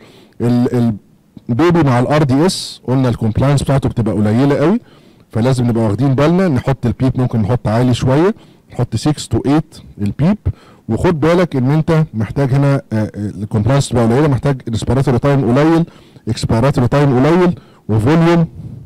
البيبي مع الار دي اس قلنا الكومبلاينس بتاعته بتبقى قليله قوي، فلازم نبقى واخدين بالنا نحط البيب، ممكن نحط عالي شويه، نحط ستة تو تمانية البيب. وخد بالك ان انت محتاج هنا الكومبلاينس تبقى قليله، محتاج انسبيراتوري تايم قليل. اكسبيراتوري تايم قليل وفوليوم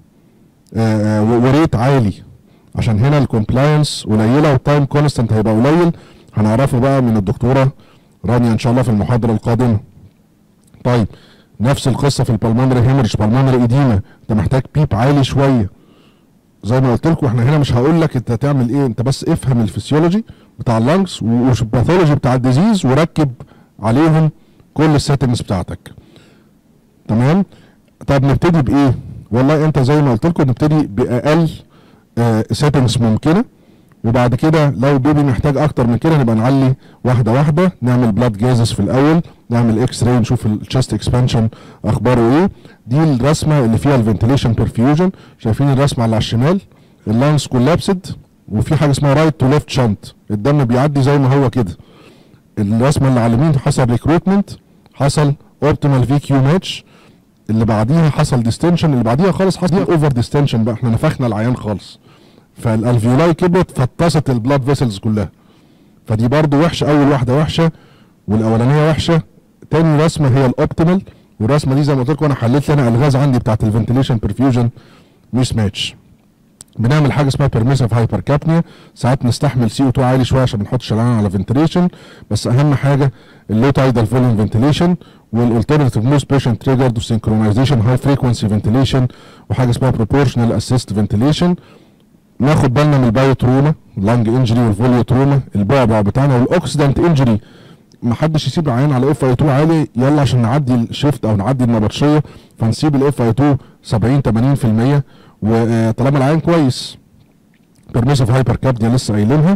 وريت عالي، عشان هنا الكومبلاينس قليله والتايم كونستنت هيبقى قليل. هنعرفه بقى من الدكتوره رانيا ان شاء الله في المحاضره القادمه. طيب نفس القصه في البلمونري هيمرج، بالمونري ايديما، انت محتاج بيب عالي شويه. زي ما قلت لكم احنا هنا مش هقول لك انت هتعمل ايه، انت بس افهم الفسيولوجي بتاع اللانجز والباثولوجي بتاع الديزيز وركب عليهم كل السيتنجز بتاعتك. تمام؟ طب نبتدي بايه؟ والله انت زي ما قلت لكم نبتدي باقل سيتنجز ممكنه، وبعد كده لو بيبي محتاج اكتر من كده نبقى نعلي واحده واحده. نعمل بلاد جازز في الاول، نعمل اكس راي نشوف الشست اكسبانشن اخباره ايه. دي الرسمه اللي فيها الفنتيليشن برفيوجن، شايفين الرسمه اللي على الشمال؟ اللانجز كولابسد وفي حاجه اسمها رايت تو ليفت شنت، الدم بيعدي زي ما هو كده. الرسمه اللي على اليمين حصل ريكروتمنت، حصل اوبتيمال في كيو ماتش، اللي بعديها حصل ديستنشن، اللي بعديها خالص حصل اوفر ديستنشن بقى، احنا نفخنا العيان خالص، فالالفيولاي كبرت فاتصت البلاد فيسلز كلها. فدي برضو وحشه، اول واحده وحشه والاولانيه وحشه. تاني رسمه هي الاوبتيمال، والرسمه دي زي ما قلت لكم انا حليت لي انا الغاز عندي بتاعت الفنتيليشن برفيوجن ميس ماتش. بنعمل حاجه اسمها بيرميسيف هايبر كابنيا، ساعات نستحمل سي او اتنين عالي شويه عشان ما نحطش العيان على فنتيليشن، بس اهم حاجه اللو تايدال فوليوم فنتيليشن والالترناتيف موست بيشنت تريجرد وسينكرونايزيشن هاي فريكونسي فنتيليشن وحاجه اسمها بروبورشنال اسيست فنتيليشن. ناخد بالنا من البايو تروما، اللانج انجري والفوليو تروما، البعبع بتاعنا والاوكسيدنت انجري. ما حدش يسيب العيان على اف اي اتنين عالي يلا عشان نعدي الشيفت او نعدي النبطشيه، فنسيب الاف اي اتنين سبعين ثمانين في المية وطالما العيان كويس. بيرميسيف هايبر كابنيا لسه قايلينها.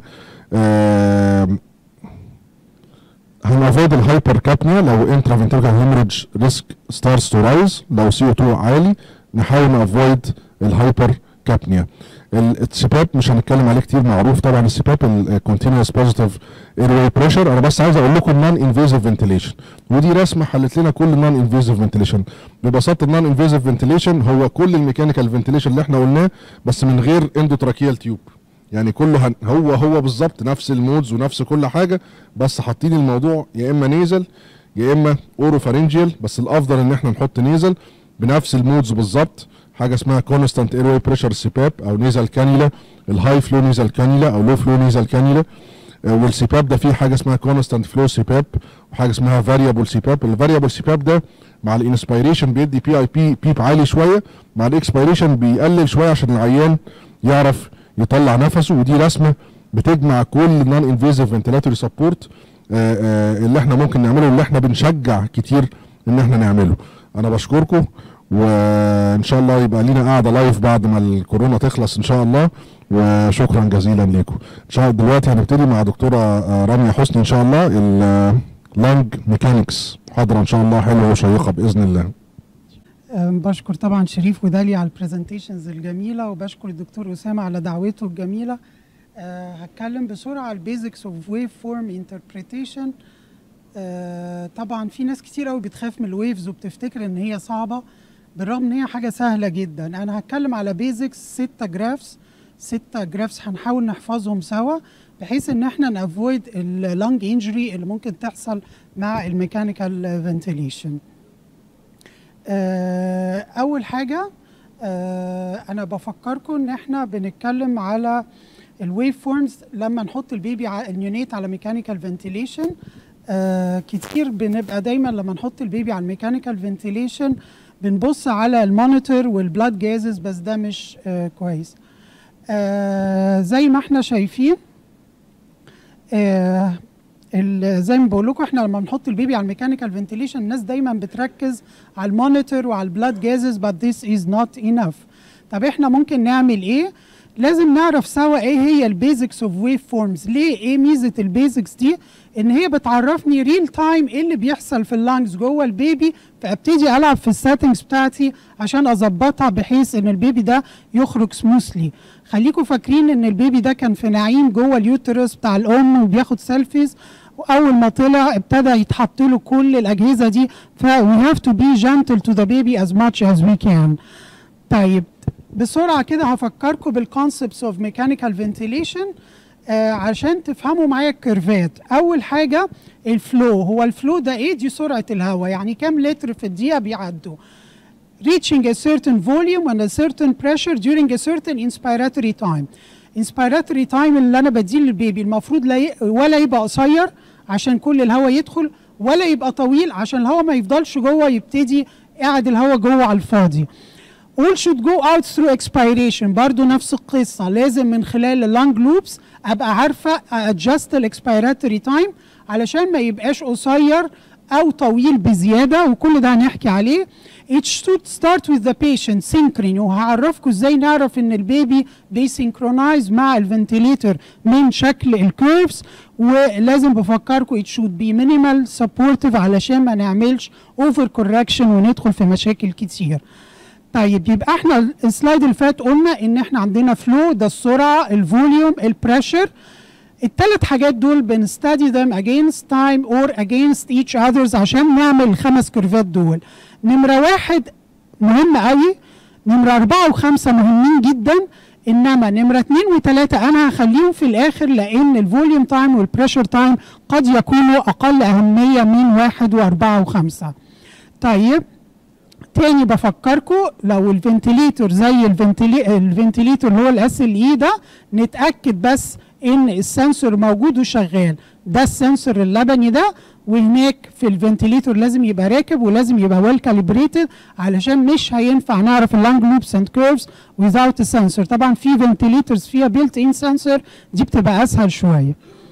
هنافويد الهايبر كابنيا لو انترافنتريكال هيموريدج ريسك ستارز تو رايز، لو سي او اتنين عالي نحاول نافويد الهايبر كابنيا. السباب مش هنتكلم عليه كتير، معروف طبعا السباب الكونتينوس بوزيتيف ايرواي بريشر. انا بس عايز اقول لكم النون انفيزيف فنتيليشن، ودي رسمه حلت لنا كل النون انفيزيف فنتيليشن. ببساطه النون انفيزيف فنتيليشن هو كل الميكانيكال فنتيليشن اللي احنا قلناه بس من غير اندوتراكيال تيوب، يعني كله هو هو بالظبط نفس المودز ونفس كل حاجه، بس حاطين الموضوع يا اما نيزل يا اما اوروفارنجيال، بس الافضل ان احنا نحط نيزل بنفس المودز بالظبط. حاجه اسمها كونستانت ايرواي بريشر سيباب او نيزل كانيلا، الهاي فلو نيزل كانيلا او لو فلو نيزل كانيلا. والسيباب ده فيه حاجه اسمها كونستانت فلو سيباب وحاجه اسمها فاريبل سيباب. الفاريبل سيباب ده مع الانسبيريشن بيدي بي اي بي بيب عالي شويه، مع الاكسبيريشن بيقلل شويه عشان العيان يعرف يطلع نفسه. ودي رسمه بتجمع كل النون انفيزيف فنتيلاتوري سبورت اللي احنا ممكن نعمله واللي احنا بنشجع كتير ان احنا نعمله. انا بشكركم وان شاء الله يبقى لينا قاعده لايف بعد ما الكورونا تخلص ان شاء الله، وشكرا جزيلا لكم. ان شاء الله دلوقتي هنبتدي مع دكتوره رانيا حسني ان شاء الله اللانج ميكانكس، محاضره ان شاء الله حلوه وشيقه باذن الله. بشكر طبعا شريف وداليا على البرزنتيشنز الجميله، وبشكر الدكتور اسامه على دعوته الجميله. أه هتكلم بسرعه على البيزكس اوف ويف فورم انتربريتيشن. طبعا في ناس كتير قوي بتخاف من الويفز وبتفتكر ان هي صعبه، بالرغم ان هي حاجه سهله جدا. انا هتكلم على بيزكس ستة جرافس، ستة جرافس هنحاول نحفظهم سوا بحيث ان احنا نافويد اللانج انجري اللي ممكن تحصل مع الميكانيكال فنتيليشن. اول حاجه انا بفكركم ان احنا بنتكلم على الويف فورمز لما نحط البيبي على النيونيت على ميكانيكال فنتيليشن. آه كتير بنبقى دايما لما نحط البيبي على الميكانيكال فنتيليشن بنبص على المونيتور والبلاد جازز، بس ده مش آه كويس. آه زي ما احنا شايفين آه زي ما بقول لكم احنا لما بنحط البيبي على الميكانيكال فنتيليشن الناس دايما بتركز على المونيتور وعلى البلاد جازز، but this is not enough. طب احنا ممكن نعمل ايه؟ لازم نعرف سوا ايه هي البيزكس اوف ويف فورمز. ليه؟ ايه ميزه البيزكس دي؟ ان هي بتعرفني ريل تايم ايه اللي بيحصل في اللانجز جوه البيبي، فابتدي العب في السيتنجز بتاعتي عشان اظبطها بحيث ان البيبي ده يخرج سموثلي. خليكم فاكرين ان البيبي ده كان في نعيم جوه اليوترس بتاع الام وبياخد سيلفيز، واول ما طلع ابتدى يتحط له كل الاجهزه دي، ف we have to be gentle to the baby as much as we can. طيب بسرعه كده هفكركم بالكونسبتس اوف ميكانيكال فنتيليشن آه عشان تفهموا معايا الكيرفات. اول حاجه الفلو، هو الفلو ده ايه؟ دي سرعه الهواء، يعني كام لتر في الدقيقه بيعدوا. reaching a certain volume and a certain pressure during a certain inspiratory time. inspiratory time اللي انا بديه للبيبي المفروض لا ي... ولا يبقى قصير عشان كل الهواء يدخل، ولا يبقى طويل عشان الهواء ما يفضلش جوه يبتدي قاعد الهواء جوه على الفاضي. all should go out through expiration، برضو نفس القصة، لازم من خلال اللانج لوبس ابقى عارفة adjust الاكسبيراتوري تايم علشان ما يبقاش قصير او طويل بزيادة، وكل ده هنحكي عليه. it should start with the patient synchrony، وهعرفكم ازاي نعرف ان البيبي بيسينكرونايز مع الفنتيليتر من شكل الكيرفز، ولازم بفكركم it should be minimal supportive علشان ما نعملش over correction وندخل في مشاكل كتير. طيب يبقى احنا السلايد اللي فات قلنا ان احنا عندنا فلو، ده السرعه، الفوليوم، البريشر. الثلاث حاجات دول بنستدي them against time or against each others عشان نعمل الخمس كيرفات دول. نمره واحد مهم قوي، نمره اربعه وخمسه مهمين جدا، انما نمره اثنين وثلاثه انا هخليهم في الاخر لان الفوليوم تايم والبريشر تايم قد يكونوا اقل اهميه من واحد واربعه وخمسه. طيب تاني بفكركم لو الفنتليتور زي الفنتلي... الفنتليتور اللي هو الاس ال اي ده، نتاكد بس ان السنسور موجود وشغال. ده السنسور اللبني ده، وهناك في الفنتليتور لازم يبقى راكب ولازم يبقى ويل كاليبريتد علشان مش هينفع نعرف اللانج لوبس اند كيرفز without السنسور. طبعا في فنتليتورز فيها بيلت ان سنسور، دي بتبقى اسهل شويه.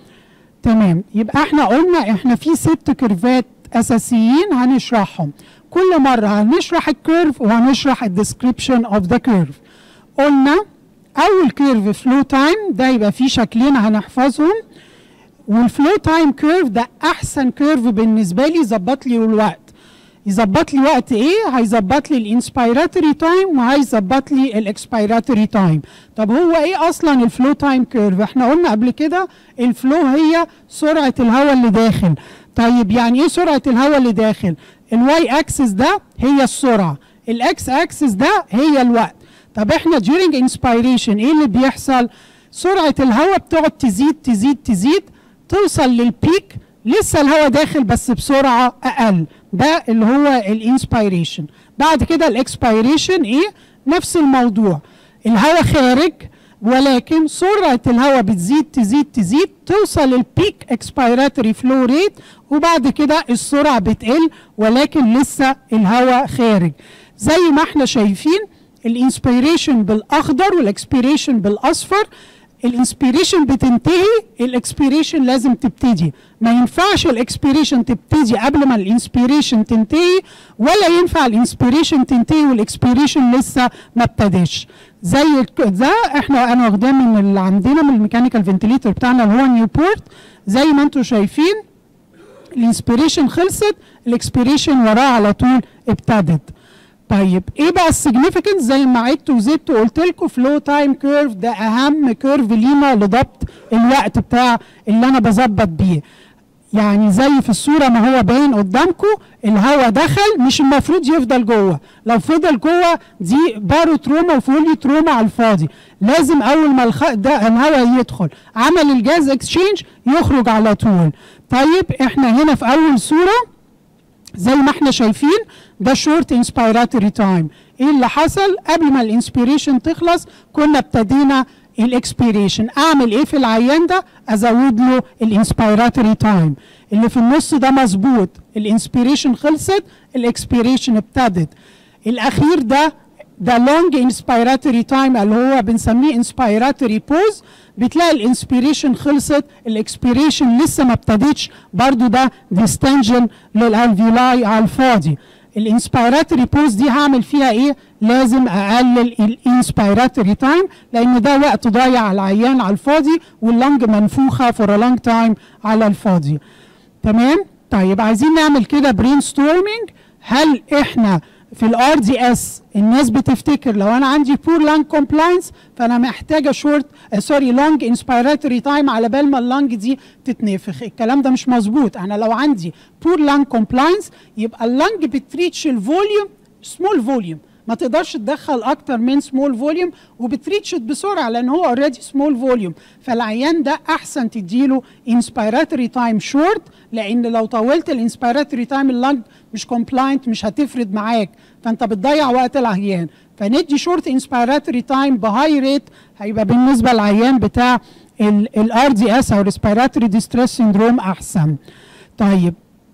تمام، يبقى احنا قلنا احنا في ست كيرفات اساسيين هنشرحهم. كل مره هنشرح الكيرف وهنشرح الديسكريبشن اوف ذا كيرف. قلنا اول كيرف فلو تايم، ده يبقى فيه شكلين هنحفظهم، والفلو تايم كيرف ده احسن كيرف بالنسبه لي، يظبط لي الوقت. يظبط لي وقت ايه؟ هيظبط لي الانسبيراتوري تايم وهيظبط لي الاكسبيراتوري تايم. طب هو ايه اصلا الفلو تايم كيرف؟ احنا قلنا قبل كده الفلو هي سرعه الهواء اللي داخل. طيب يعني ايه سرعه الهواء اللي داخل؟ الواي اكسس ده هي السرعه، الاكس اكسس ده هي الوقت. طب احنا during inspiration ايه اللي بيحصل؟ سرعه الهواء بتقعد تزيد تزيد تزيد توصل للبيك، لسه الهواء داخل بس بسرعه اقل، ده اللي هو الانسبيريشن. بعد كده الاكسبيريشن ايه؟ نفس الموضوع، الهواء خارج ولكن سرعه الهواء بتزيد تزيد تزيد توصل للبيك اكسبيراتوري فلو ريت، وبعد كده السرعه بتقل ولكن لسه الهواء خارج. زي ما احنا شايفين الانسبيريشن بالاخضر والاكسبيريشن بالاصفر. الانسبيريشن بتنتهي، الاكسبيريشن لازم تبتدي. ما ينفعش الاكسبيريشن تبتدي قبل ما الانسبيريشن تنتهي، ولا ينفع الانسبيريشن تنتهي والاكسبيريشن لسه ما ابتداش. زي ده احنا انا واخداه من اللي عندنا من الميكانيكال فنتليتور بتاعنا اللي هو نيوبورت. زي ما انتم شايفين الانسبيريشن خلصت، الاكسبيريشن وراه على طول ابتدت. طيب ايه بقى السيجنيفيكانس؟ زي ما عدت وزدت وقلت لكم فلو تايم كيرف ده اهم كيرف لينا لضبط الوقت بتاع اللي انا بظبط بيه. يعني زي في الصوره ما هو باين قدامكم، الهواء دخل مش المفروض يفضل جوه، لو فضل جوه دي بارو تروما وفولي تروما على الفاضي. لازم اول ما الخ... ده الهواء يدخل عمل الجاز اكسشينج يخرج على طول. طيب احنا هنا في اول صوره زي ما احنا شايفين ده شورت انسبيراتوري تايم. ايه اللي حصل؟ قبل ما الانسبيريشن تخلص كنا ابتدينا الاكسبيريشن. اعمل ايه في العيان ده؟ ازود له الانسبيراتوري تايم. اللي في النص ده مظبوط، الانسبيريشن خلصت الاكسبيريشن ابتدت. الاخير ده ده لونج انسبيراتوري تايم اللي هو بنسميه انسبيراتوري بوز. بتلاقي الانسبيريشن خلصت الاكسبيريشن لسه ما ابتدتش، برضو ده ديستنجن للالفيولاي على الفاضي. الانسبيراتوري بوز دي هعمل فيها ايه؟ لازم اقلل الانسبيراتوري تايم لان ده وقت ضايع على العيان على الفاضي، واللنج منفوخه فور ا لونج تايم على الفاضي. تمام؟ طيب عايزين نعمل كده برين ستورمينج. هل احنا في الار دي اس الناس بتفتكر لو انا عندي بور لانج كومبلاينس فانا محتاجه شورت سوري لونج انسبيراتوري تايم على بال ما اللانج دي تتنفخ. الكلام ده مش مظبوط. انا لو عندي بور لانج كومبلاينس يبقى اللانج بتريتش الفوليوم سمول فوليوم ما تقدرش تدخل اكتر من سمول فوليوم وبتريتش بسرعه لان هو اوريدي سمول فوليوم. فالعيان ده احسن تديله انسبيراتوري تايم شورت، لان لو طولت الانسبيراتوري تايم اللنج مش كومبلاينت مش هتفرد معاك، فانت بتضيع وقت العيان. فندي شورت انسبيراتوري تايم بهاي ريت هيبقى بالنسبه للعيان بتاع الار دي اس او ريسبيراتوري ديستريس سيندروم احسن. طيب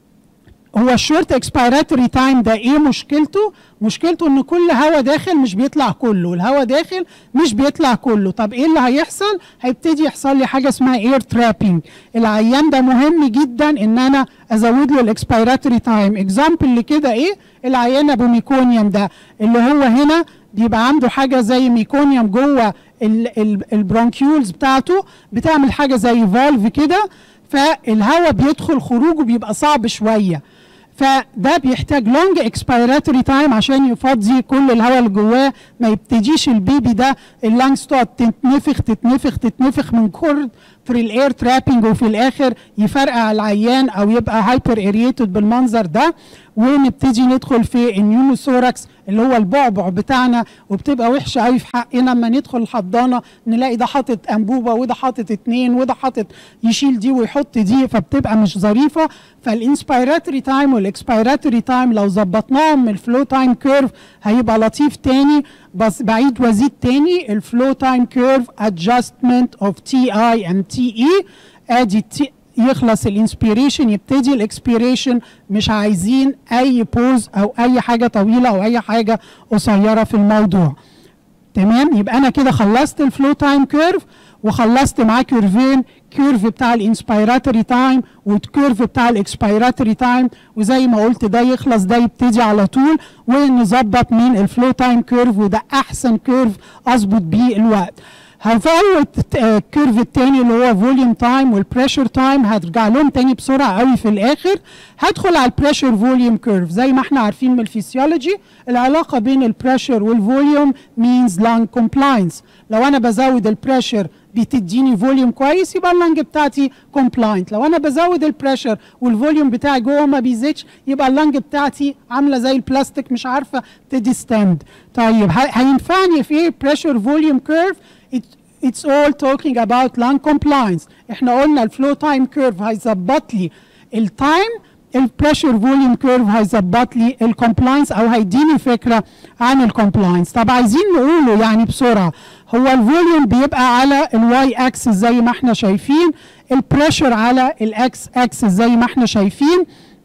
هو الشورت اكسبيراتوري تايم ده ايه مشكلته؟ مشكلته ان كل هواء داخل مش بيطلع كله، الهواء داخل مش بيطلع كله. طب ايه اللي هيحصل؟ هيبتدي يحصل لي حاجه اسمها اير ترابينج. العيان ده مهم جدا ان انا ازود له الاكسبيراتوري تايم. اكزامبل لكده ايه؟ العيان ابو ميكونيوم ده اللي هو هنا بيبقى عنده حاجه زي ميكونيوم جوه البرونكيولز بتاعته بتعمل حاجه زي فالف كده، فالهواء بيدخل خروجه بيبقى صعب شويه، فده بيحتاج لونج اكسبيراتوري تايم عشان يفضي كل الهواء اللي جواه، ما يبتديش البيبي ده اللانجز تقعد تتنفخ تتنفخ تتنفخ من كتر الاير ترابينج وفي الاخر يفرقع العيان او يبقى هايبر اريتد بالمنظر ده، ونبتدي ندخل في النيوموثوركس اللي هو البعبع بتاعنا، وبتبقى وحشه قوي في حقنا لما ندخل الحضانه نلاقي ده حاطط انبوبه وده حاطط اتنين وده حاطط يشيل دي ويحط دي، فبتبقى مش ظريفه. فالانسبيراتوري تايم والاكسبيراتوري تايم لو ظبطناهم من الفلو تايم كيرف هيبقى لطيف تاني. بس بعيد وازيد تاني، الفلو تايم كيرف ادجستمنت اوف تي اي اند تي اي، ادي تي يخلص الانسبيريشن يبتدي الاكسبيريشن، مش عايزين اي بوز او اي حاجه طويله او اي حاجه قصيره في الموضوع. تمام؟ يبقى انا كده خلصت الفلو تايم كيرف وخلصت معاه كيرفين، كيرف بتاع الانسبيراتوري تايم والكيرف بتاع الاكسبيراتوري تايم، وزي ما قلت ده يخلص ده يبتدي على طول ونظبط من الفلو تايم كيرف، وده احسن كيرف اظبط بيه الوقت. هفوت الكيرف التاني اللي هو فوليوم تايم والبريشر تايم، هرجع لهم تاني بسرعه قوي في الاخر. هدخل على البريشر فوليوم كيرف. زي ما احنا عارفين من الفسيولوجي العلاقه بين البريشر والفوليوم means lung compliance. لو انا بزود البريشر بتديني فوليوم كويس يبقى اللنج بتاعتي كومبلاينت، لو انا بزود البريشر والفوليوم بتاعي جوه ما بيزيدش يبقى اللنج بتاعتي عامله زي البلاستيك مش عارفه تديستند. طيب هينفعني في ايه بريشر فوليوم كيرف؟ It's all talking about lung compliance. احنا قلنا الفلو تايم كيرف هيظبط لي التايم، البريشر فوليوم كيرف هيظبط لي الكومبلاينس او هيديني فكره عن الكومبلاينس. طب عايزين نقوله يعني بسرعه، هو الفوليوم بيبقى على الواي اكسس زي ما احنا شايفين، البريشر على الاكس اكسس زي ما احنا شايفين.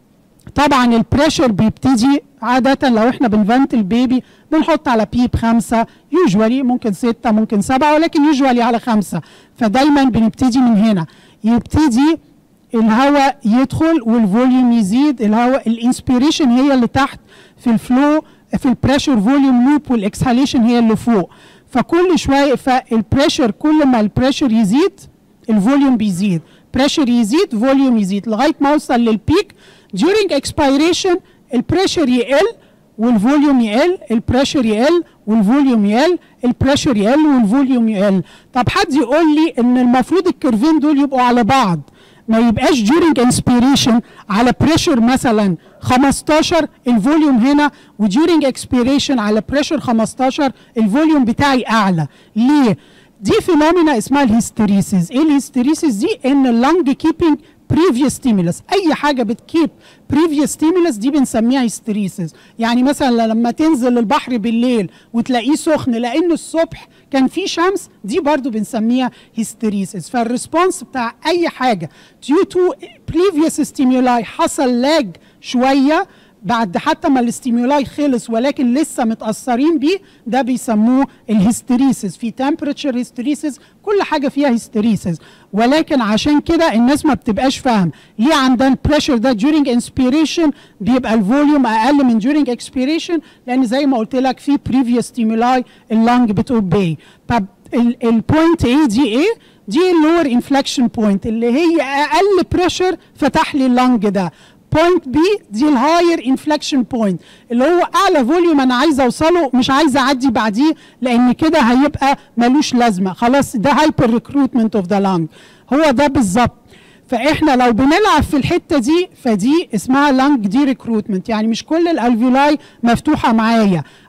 طبعا البريشر بيبتدي عادة لو احنا بنفنت البيبي بنحط على بيب خمسة، يوجوالي ممكن ستة ممكن سبعة، ولكن يوجوالي على خمسة، فدايما بنبتدي من هنا. يبتدي الهواء يدخل والفوليوم يزيد، الهواء الانسبيريشن هي اللي تحت في الفلو في البريشر فوليوم لوب، والاكسهاليشن هي اللي فوق. فكل شويه فالبريشر كل ما البريشر يزيد الفوليوم بيزيد، بريشر يزيد فوليوم يزيد لغايه ما اوصل للبيك. during expiration البريشر يقل والفوليوم يقل، البريشر يقل والفوليوم يقل، البريشر يقل والفوليوم يقل. طب حد يقول لي ان المفروض الكيرفين دول يبقوا على بعض، ما يبقاش during inspiration على بريشر مثلا خمستاشر الفوليوم هنا، وduring expiration على بريشر خمستاشر الفوليوم بتاعي اعلى. ليه؟ دي فينومينا اسمها الهيستيريسيس. ايه الهيستيريسيس دي؟ ان اللنج كيبنج previous stimulus، اي حاجه بتكيب previous stimulus دي بنسميها هيستيريسيس. يعني مثلا لما تنزل البحر بالليل وتلاقيه سخن لان الصبح كان في شمس، دي برضو بنسميها هيستيريسيس. فالريسبونس بتاع اي حاجه due to previous stimuli حصل لاج شويه بعد حتى ما الاستيمولاي خلص ولكن لسه متاثرين بيه، ده بيسموه الهيستيريسيس. في تمبريتشر هيستيريسيس، كل حاجه فيها هيستيريسيس. ولكن عشان كده الناس ما بتبقاش فاهم ليه عندنا البريشر ده during inspiration بيبقى الفوليوم اقل من during expiration، لان زي ما قلت لك في previous stimuli اللنج بتوبي. طب البوينت ايه دي؟ ايه دي؟ اللور انفلكشن بوينت اللي هي اقل بريشر فتح لي اللنج ده. بوينت بي دي الهاير انفلكشن بوينت اللي هو اعلى فوليوم انا عايزه اوصله، مش عايزه اعدي بعديه لان كده هيبقى ملوش لازمه، خلاص ده هايبر ريكروتمنت اوف ذا لانج. هو ده بالظبط. فاحنا لو بنلعب في الحته دي فدي اسمها لانج دي ريكروتمنت، يعني مش كل الالفيولاي مفتوحه معايا.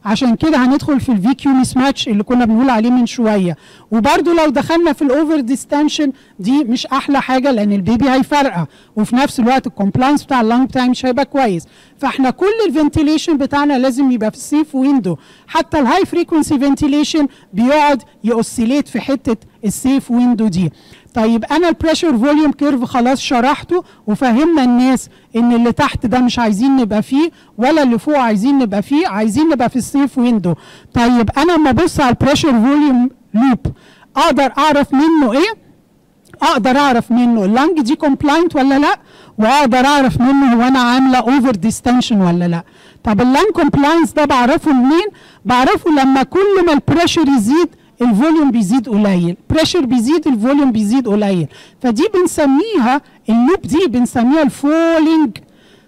عشان كده هندخل في الفي كيو ميس ماتش اللي كنا بنقول عليه من شويه. وبرده لو دخلنا في الاوفر ديستنشن دي مش احلى حاجه، لان البيبي هيفرقع، وفي نفس الوقت الكومبلاينس بتاع اللانج بتاعي مش هيبقى كويس. فاحنا كل الفنتيليشن بتاعنا لازم يبقى في السيف ويندو، حتى الهاي فريكونسي فنتيليشن بيقعد يوسيليت في حته السيف ويندو دي. طيب انا البريشر فوليوم كيرف خلاص شرحته وفهمنا الناس ان اللي تحت ده مش عايزين نبقى فيه ولا اللي فوق عايزين نبقى فيه، عايزين نبقى في السيف ويندو. طيب انا لما ابص على البريشر فوليوم لوب اقدر اعرف منه ايه؟ اقدر اعرف منه اللنج دي كومبلاينت ولا لا، واقدر اعرف منه هو انا عامله اوفر ديستنشن ولا لا. طب اللنج كومبلاينس ده بعرفه منين؟ بعرفه لما كل ما البريشر يزيد الفوليوم بيزيد قليل، بريشر بيزيد الفوليوم بيزيد قليل. فدي بنسميها اللوب دي بنسميها الفولينج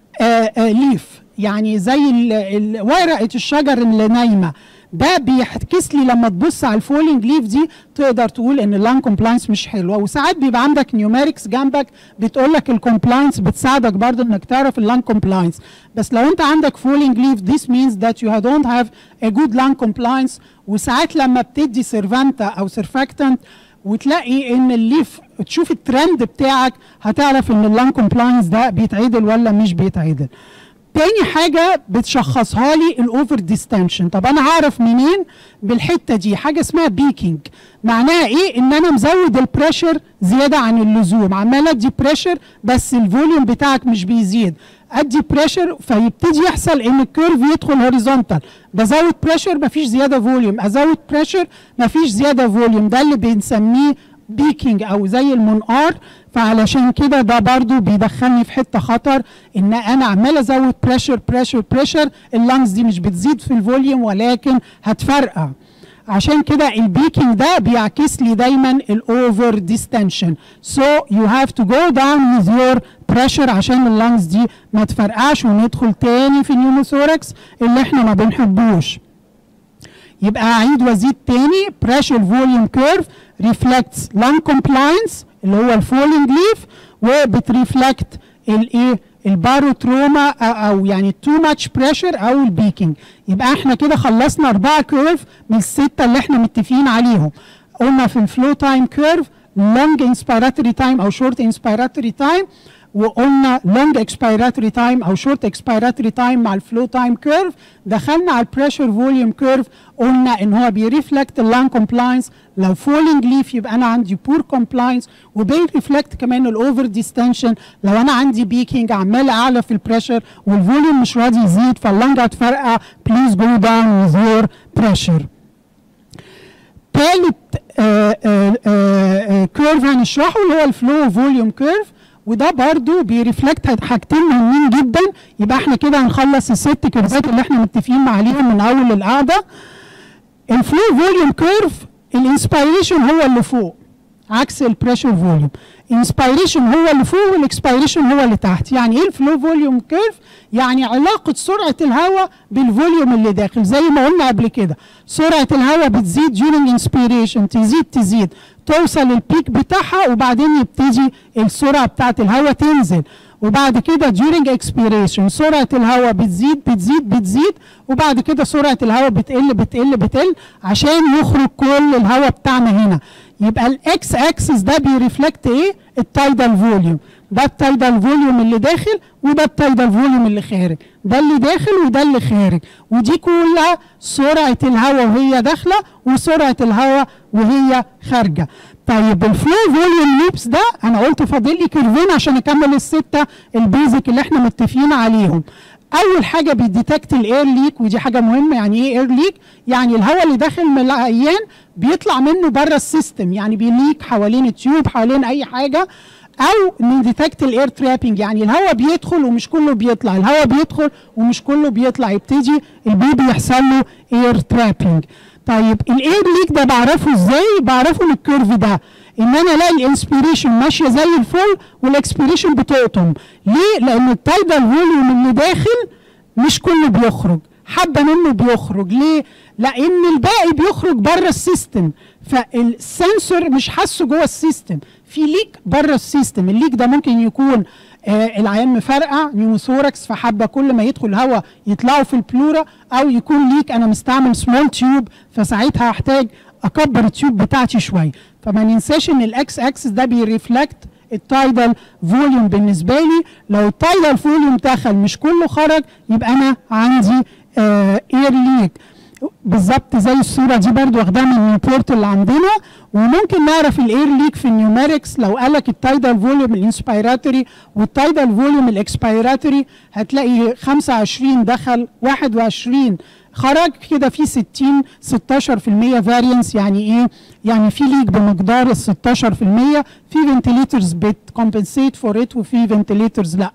ليف، يعني زي ورقه الشجر اللي نايمه. ده بيعكس لي لما تبص على الفولينج ليف دي تقدر تقول ان اللانج كومبلاينس مش حلوه. وساعات بيبقى عندك نيوميركس جنبك بتقول لك الكومبلاينس، بتساعدك برضه انك تعرف اللانج كومبلاينس. بس لو انت عندك فولينج ليف this means that you don't have a good lung compliance. وساعات لما بتدي سيرفانتا او سيرفاكتنت وتلاقي ان الليف تشوف الترند بتاعك هتعرف ان اللانج كومبلاينس ده بيتعدل ولا مش بيتعدل. تاني حاجة بتشخصها لي الاوفر ديستنشن. طب انا هعرف منين؟ بالحتة دي حاجة اسمها بيكينج. معناها ايه؟ ان انا مزود البريشر زيادة عن اللزوم، عمال ادي بريشر بس الفوليوم بتاعك مش بيزيد. ادي بريشر فيبتدي يحصل ان الكيرف يدخل هوريزونتال، بزود بريشر مفيش زيادة فوليوم، ازود بريشر مفيش زيادة فوليوم. ده اللي بنسميه بيكينج او زي المنقار. فعلشان كده ده برضو بيدخلني في حته خطر، ان انا عمال ازود بريشر بريشر بريشر، اللانجز دي مش بتزيد في الفوليوم ولكن هتفرقع. عشان كده البيكينج ده بيعكس لي دايما الاوفر ديستنشن. سو يو هاف تو جو داون وذ يور بريشر عشان اللانجز دي ما تفرقعش وندخل تاني في النيوموثوركس اللي احنا ما بنحبوش. يبقى اعيد وازيد تاني. pressure volume curve reflects lung compliance اللي هو الفولينج ليف، وبتريفلكت الايه الباروتروما او يعني تو ماتش بريشر او البيكينج. يبقى احنا كده خلصنا اربعه كيرف من السته اللي احنا متفقين عليهم. قلنا في الفلو تايم كيرف long inspiratory time او short inspiratory time، وقلنا long expiratory time او short expiratory time مع الفلو تايم كيرف. دخلنا على البريشر فوليوم كيرف، قلنا ان هو بيرفلكت اللانج كومبلاينس. لو فولينج ليف يبقى انا عندي بور كومبلاينس، وبيرفلكت كمان الاوفر ديستنشن. لو انا عندي بيكينج عمال اعلى في البريشر والفوليوم مش راضي يزيد فاللانج هتفرقع. بليز جو داون وذ يور بريشر. ثالث كيرف هنشرحه اللي هو الفلو فوليوم كيرف، وده برضو بيرفلكت حاجتين مهمين جدا. يبقى احنا كده هنخلص الست كيرفات اللي احنا متفقين عليهم من اول القعده. الفلو فوليوم كيرف الانسبيريشن هو اللي فوق عكس البريشر فوليوم. انسبيريشن هو اللي فوق والاكسبيريشن هو اللي تحت. يعني ايه الفلو فوليوم كيرف؟ يعني علاقه سرعه الهواء بالفوليوم اللي داخل. زي ما قلنا قبل كده سرعه الهواء بتزيد during inspiration، تزيد تزيد توصل البيك بتاعها، وبعدين يبتدي السرعه بتاعت الهواء تنزل، وبعد كده during expiration سرعه الهواء بتزيد بتزيد بتزيد، وبعد كده سرعه الهواء بتقل بتقل بتقل عشان يخرج كل الهواء بتاعنا هنا. يبقى الاكس اكسس ده بيرفلكت ايه؟ التايدال فوليوم. ده التايدال فوليوم اللي داخل وده التايدال فوليوم اللي خارج. ده اللي داخل وده اللي خارج، ودي كلها سرعه الهواء وهي داخله وسرعه الهواء وهي خارجه. طيب الفلو فوليوم لوبس ده انا قلت فاضل لي كيرفين عشان اكمل السته البيزك اللي احنا متفقين عليهم. اول حاجه بيديتكت الاير ليك، ودي حاجه مهمه. يعني ايه اير ليك؟ يعني الهواء اللي داخل من العيان بيطلع منه بره السيستم، يعني بيليك حوالين التيوب حوالين اي حاجه. او نديتكت الاير ترابنج، يعني الهواء بيدخل ومش كله بيطلع، الهواء بيدخل ومش كله بيطلع، يبتدي البيبي يحصل له اير ترابنج. طيب الاير ليك ده بعرفه ازاي؟ بعرفه من الكيرف ده، ان انا الاقي الانسبيريشن ماشيه زي الفل والاكسبيريشن بتقطم. ليه؟ لان التايدال فوليوم اللي داخل مش كله بيخرج، حبه منه بيخرج. ليه؟ لان الباقي بيخرج بره السيستم، فالسنسور مش حاسه جوه السيستم، في ليك بره السيستم. الليك ده ممكن يكون آه العيان مفرقع نيوموثوركس، فحابه كل ما يدخل هواء يطلعوا في البلورا، او يكون ليك انا مستعمل سمول تيوب فساعتها هحتاج اكبر التيوب بتاعتي شويه. فما ننساش ان الاكس اكسس ده بيرفلكت التايدال فوليوم بالنسبه لي. لو التايدال فوليوم دخل مش كله خرج يبقى انا عندي آه اير ليك. بالظبط زي الصوره دي برضو واخداها من الريبورت اللي عندنا. وممكن نعرف الاير ليك في النيوميركس، لو قالك التايدال فوليوم الانسبيراتوري والتايدال فوليوم الاكسبيراتوري هتلاقي خمسة وعشرين دخل واحد وعشرين خرج، كده في ستين ستاشر بالمية فارينس. يعني ايه؟ يعني في ليك بمقدار ال ستاشر بالمية، في فنتليترز بتكمبنسيت فور ات وفي فنتليترز لا.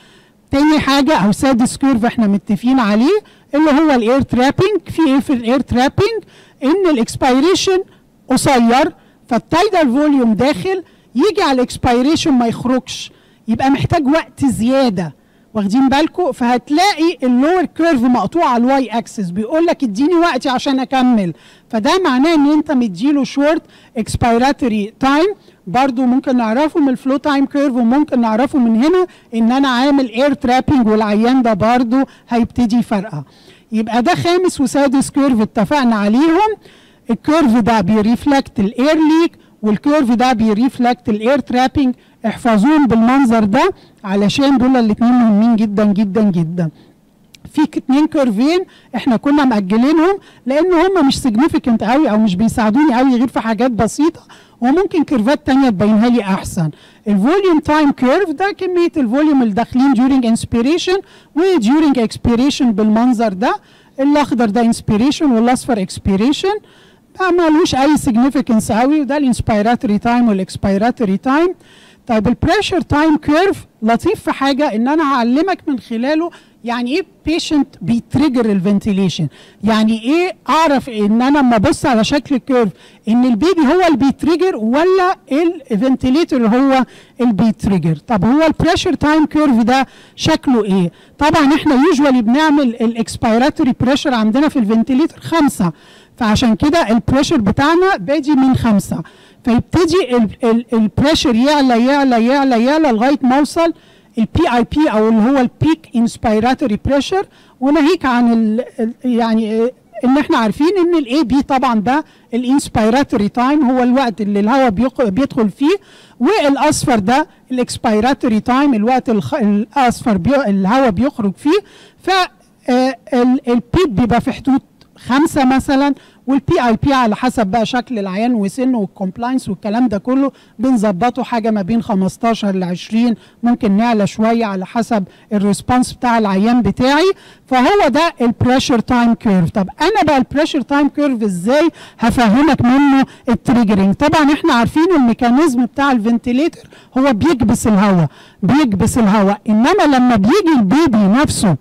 تاني حاجه او سادس كيرف احنا متفقين عليه اللي هو الاير ترابينج. في ايه في الاير ترابينج؟ ان الاكسبيريشن قصير، فالتايدال فوليوم داخل يجي على الاكسبيريشن ما يخرجش، يبقى محتاج وقت زياده. واخدين بالكم؟ فهتلاقي اللور كيرف مقطوع على الواي اكسس، بيقول لك اديني وقتي عشان اكمل، فده معناه ان انت مديله شورت اكسبيراتوري تايم. برضو ممكن نعرفه من الفلو تايم كيرف، وممكن نعرفه من هنا ان انا عامل اير ترابينج والعيان ده برضو هيبتدي يفرقع. يبقى ده خامس وسادس كيرف اتفقنا عليهم. الكيرف ده بيريفلكت الاير ليك، والكيرف ده بيريفلكت الاير ترابينج. احفظوهم بالمنظر ده علشان دول الاثنين مهمين جدا جدا جدا. في اتنين كيرفين احنا كنا مأجلينهم لان هم مش سيجنيفيكانت قوي او مش بيساعدوني قوي غير في حاجات بسيطه، وممكن كيرفات تانية تبينها لي احسن. الفوليوم تايم كيرف ده كميه الفوليوم اللي داخلين during inspiration و during expiration بالمنظر ده. الاخضر ده inspiration والاصفر expiration، ده مالوش اي سيجنيفيكانس قوي، وده الانسبيراتوري تايم والاكسبيراتوري تايم. طيب البريشر تايم كيرف لطيف في حاجه ان انا هعلمك من خلاله يعني ايه بيشنت بيتريجر الفنتيليشن. يعني ايه اعرف ان انا لما ابص على شكل الكيرف ان البيبي هو اللي بيتريجر ولا الفنتيليتور هو اللي بيتريجر. طب هو البريشر تايم كيرف ده شكله ايه؟ طبعا احنا يوجوالي بنعمل الاكسبيراتوري بريشر عندنا في الفنتيليتور خمسه، فعشان كده البريشر بتاعنا بادي من خمسه، فيبتدي البريشر يعلى يعلى يعلى يعلى لغايه ما اوصل البي اي بي او اللي هو البيك انسبيراتوري بريشر. وناهيك عن ال يعني ان احنا عارفين ان الاي بي طبعا ده الانسبيراتوري تايم، هو الوقت اللي الهواء بيدخل فيه، والاصفر ده الاكسبيراتوري تايم، الوقت الاصفر بي الهواء بيخرج فيه. فالبيك بيبقى في حدود خمسة مثلا، والبي اي بي على حسب بقى شكل العيان وسنه والكومبلاينس والكلام ده كله بنظبطه حاجه ما بين خمستاشر ل عشرين، ممكن نعلى شويه على حسب الريسبونس بتاع العيان بتاعي. فهو ده البريشر تايم كيرف. طب انا بقى البريشر تايم كيرف ازاي هفهمك منه التريجرنج؟ طبعا احنا عارفين الميكانيزم بتاع الفنتيليتر هو بيكبس الهواء بيكبس الهواء انما لما بيجي البيبي نفسه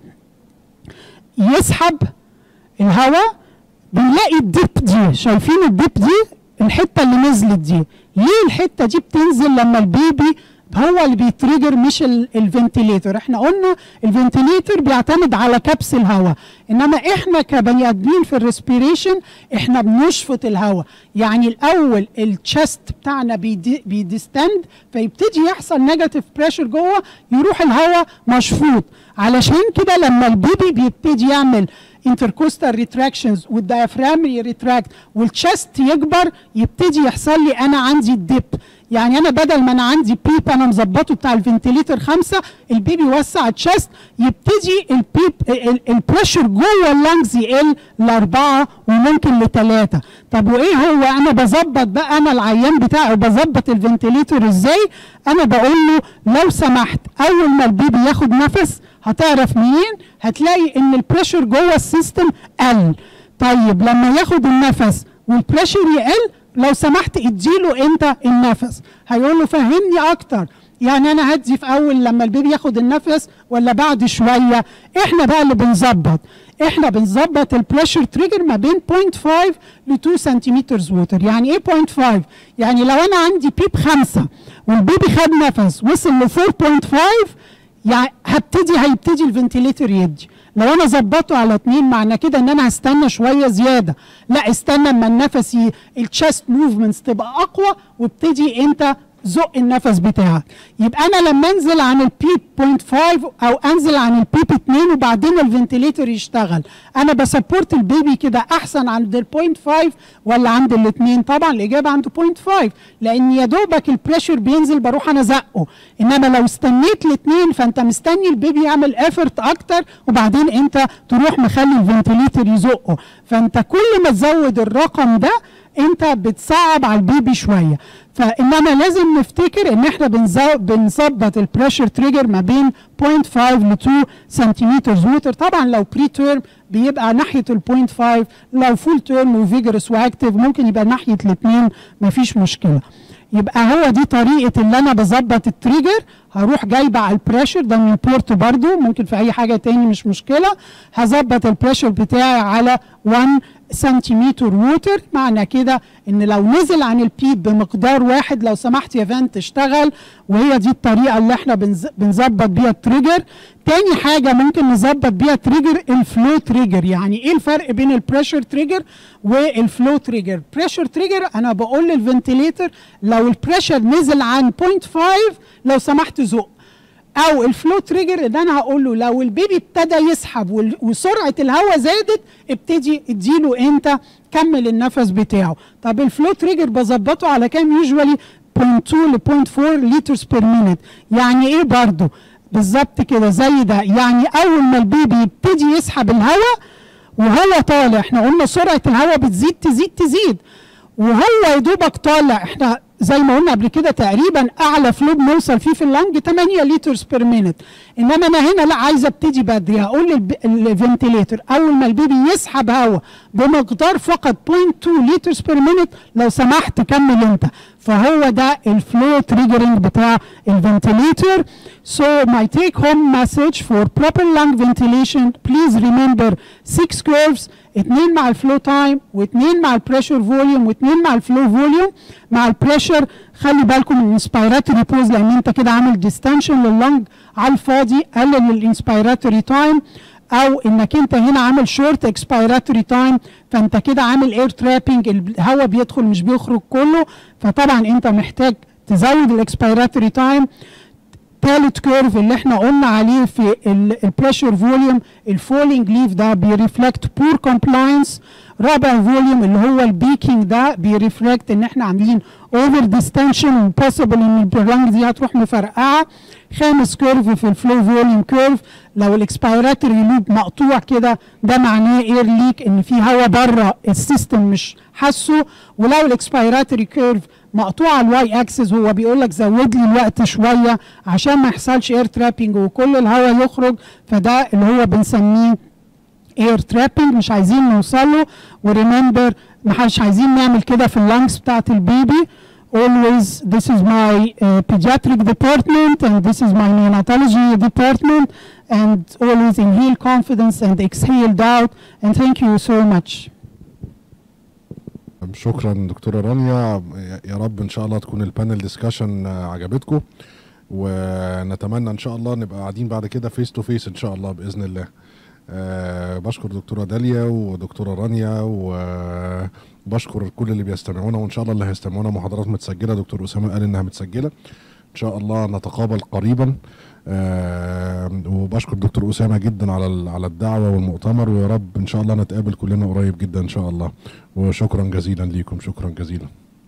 يسحب الهواء بنلاقي الديب دي، شايفين الديب دي الحته اللي نزلت دي؟ ليه الحته دي بتنزل لما البيبي هو اللي بيتريجر مش الفنتيليتور؟ احنا قلنا الفنتيليتور بيعتمد على كبس الهواء، انما احنا كبني ادمين في الريسبيريشن احنا بنشفط الهواء. يعني الاول التشست بتاعنا بيدي بيديستند، فيبتدي يحصل نيجاتيف بريشر جوه، يروح الهواء مشفوط. علشان كده لما البيبي بيبتدي يعمل intercostal retractions والdiaphragm يريتراكت والتشست يكبر، يبتدي يحصل لي انا عندي الديب. يعني انا بدل ما انا عندي بيب انا مظبطه بتاع الفنتيليتر خمسه، البيبي يوسع التشست، يبتدي البيب البريشر جوه اللانجز يقل لاربعه وممكن لثلاثه. طب وايه هو انا بظبط بقى انا العيان بتاعي وبظبط الفنتيليتر ازاي؟ انا بقول له لو سمحت اول ما البيبي ياخد نفس هتعرف منين؟ هتلاقي ان البريشر جوه السيستم قل. طيب لما ياخد النفس والبريشر يقل لو سمحت اديله انت النفس. هيقول له فهمني اكتر، يعني انا هدي في اول لما البيبي ياخد النفس ولا بعد شويه؟ احنا بقى اللي بنظبط، احنا بنظبط البريشر تريجر ما بين صفر فاصلة خمسة ل اتنين سنتيمتر ووتر. يعني ايه صفر فاصلة خمسة؟ يعني لو انا عندي بيب خمسه والبيبي خد نفس وصل ل أربعة فاصلة خمسة، يعني هبتدي هيبتدي الفنتيليتر يدي. لو انا ظبطه على اتنين معنى كده ان انا هستنى شويه زياده، لا استنى اما النفس التشست موفمنتس تبقى اقوى وابتدي انت زق النفس بتاعك. يبقى انا لما انزل عن البيب صفر فاصلة خمسة او انزل عن البيب اتنين وبعدين الفنتليتور يشتغل، انا بسبورت البيبي كده احسن عند ال صفر فاصلة خمسة ولا عند الاثنين؟ طبعا الاجابه عند صفر فاصلة خمسة، لان يا دوبك البريشر بينزل بروح انا زقه. انما لو استنيت الاثنين فانت مستني البيبي يعمل افورت اكتر وبعدين انت تروح مخلي الفنتليتور يزقه. فانت كل ما تزود الرقم ده انت بتصعب على البيبي شويه. فانما لازم نفتكر ان احنا بنظبط البريشر تريجر ما بين صفر فاصلة خمسة ل اتنين سنتيمتر ووتر. طبعا لو بري تيرم بيبقى ناحيه ال صفر فاصلة خمسة، لو فول تيرم وفيجرس واكتف ممكن يبقى ناحيه الاثنين، مفيش مشكله. يبقى هو دي طريقه اللي انا بظبط التريجر. هروح جايبه على البريشر ده من بورت برضو، ممكن في اي حاجه تاني مش مشكله. هظبط البريشر بتاعي على واحد سنتيمتر ووتر. معنى كده ان لو نزل عن البيب بمقدار واحد لو سمحت يا فان تشتغل، وهي دي الطريقه اللي احنا بنظبط بيها التريجر. تاني حاجه ممكن نظبط بيها التريجر الفلو تريجر. يعني ايه الفرق بين البريشر تريجر والفلو تريجر؟ بريشر تريجر انا بقول للفنتليتر لو البريشر نزل عن صفر فاصلة خمسة لو سمحت زق. او الفلو تريجر ده انا هقول له لو البيبي ابتدى يسحب وسرعه الهواء زادت ابتدي اديله انت كمل النفس بتاعه. طب الفلو تريجر بظبطه على كام؟ يوجوالي صفر فاصلة اتنين ل صفر فاصلة اربعة لترز بير مينيت. يعني ايه برضه بالظبط كده زي ده؟ يعني اول ما البيبي يبتدي يسحب الهواء وهو طالع، احنا قلنا سرعه الهواء بتزيد تزيد تزيد، وهو يا دوبك طالع احنا زي ما قلنا قبل كده تقريبا اعلى فلو بنوصل فيه في اللنج تمانية لترز بير مينيت. انما انا هنا لا، عايزه ابتدي بدري. هقول للفنتليتور اول ما البيبي يسحب هواء بمقدار فقط صفر فاصلة اتنين لترز بير مينيت لو سمحت كمل انت. فهو ده الفلو تريجرنج بتاع الفنتليتور. So my take home message for proper lung ventilation, please remember six curves، اتنين مع الفلو تايم واتنين مع البريشر فوليوم واتنين مع الفلو فوليوم. مع البريشر خلي بالكم من الانسبيراتوري بوز لان انت كده عامل ديستنشن لللنج على الفاضي، قلل الانسبيراتوري تايم. او انك انت هنا عامل شورت اكسبيراتوري تايم فانت كده عامل اير ترابنج، الهواء بيدخل مش بيخرج كله، فطبعا انت محتاج تزود الاكسبيراتوري تايم. ثالث كيرف اللي احنا قلنا عليه في البريشر فوليوم الفولينج ليف ده بيرفلكت بور كومبلاينس. رابع فوليوم اللي هو البيكينج ده بيرفلكت ان احنا عاملين اوفر ديستنشن وبوسيبل ان اللنج دي هتروح مفرقعه. خامس كيرف في الفلو فوليوم كيرف لو الاكسبيراتوري لوب مقطوع كده ده معناه اير ليك، ان في هواء بره السيستم مش حاسه. ولو الاكسبيراتوري كيرف مقطوع على الواي اكسس هو بيقول لك زود لي الوقت شويه عشان ما يحصلش اير ترابنج وكل الهواء يخرج، فده اللي هو بنسميه اير ترابنج مش عايزين نوصل له. وريمبر مش عايزين نعمل كده في اللانجز بتاعت البيبي. always this is my uh, pediatric department and this is my neonatology department, and always inhale confidence and exhale doubt, and thank you so much. شكرا دكتوره رانيا. يا رب ان شاء الله تكون البانل ديسكشن عجبتكم، ونتمنى ان شاء الله نبقى قاعدين بعد كده فيس تو فيس ان شاء الله باذن الله. أه بشكر دكتوره داليا ودكتوره رانيا، وبشكر كل اللي بيستمعونا، وان شاء الله اللي هيستمعونا محاضرات متسجله. دكتور اسامه قال انها متسجله، ان شاء الله نتقابل قريبا. أه وبشكر دكتور اسامه جدا على على الدعوه والمؤتمر، ويا رب ان شاء الله نتقابل كلنا قريب جدا ان شاء الله. وشكرا جزيلا ليكم، شكرا جزيلا.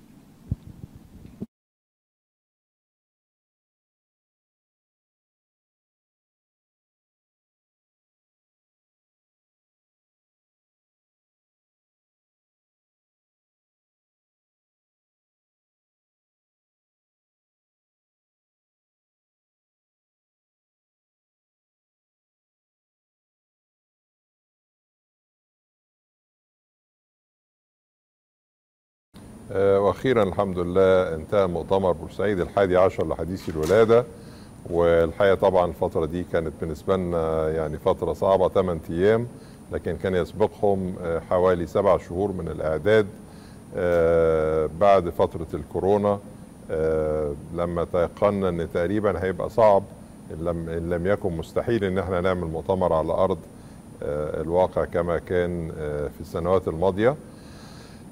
واخيرا الحمد لله انتهى مؤتمر بورسعيد الحادي عشر لحديث الولاده. والحقيقه طبعا الفتره دي كانت بالنسبه لنا يعني فتره صعبه، ثمانية ايام، لكن كان يسبقهم حوالي سبع شهور من الاعداد بعد فتره الكورونا، لما تيقنا ان تقريبا هيبقى صعب ان لم يكن مستحيل ان احنا نعمل مؤتمر على ارض الواقع كما كان في السنوات الماضيه.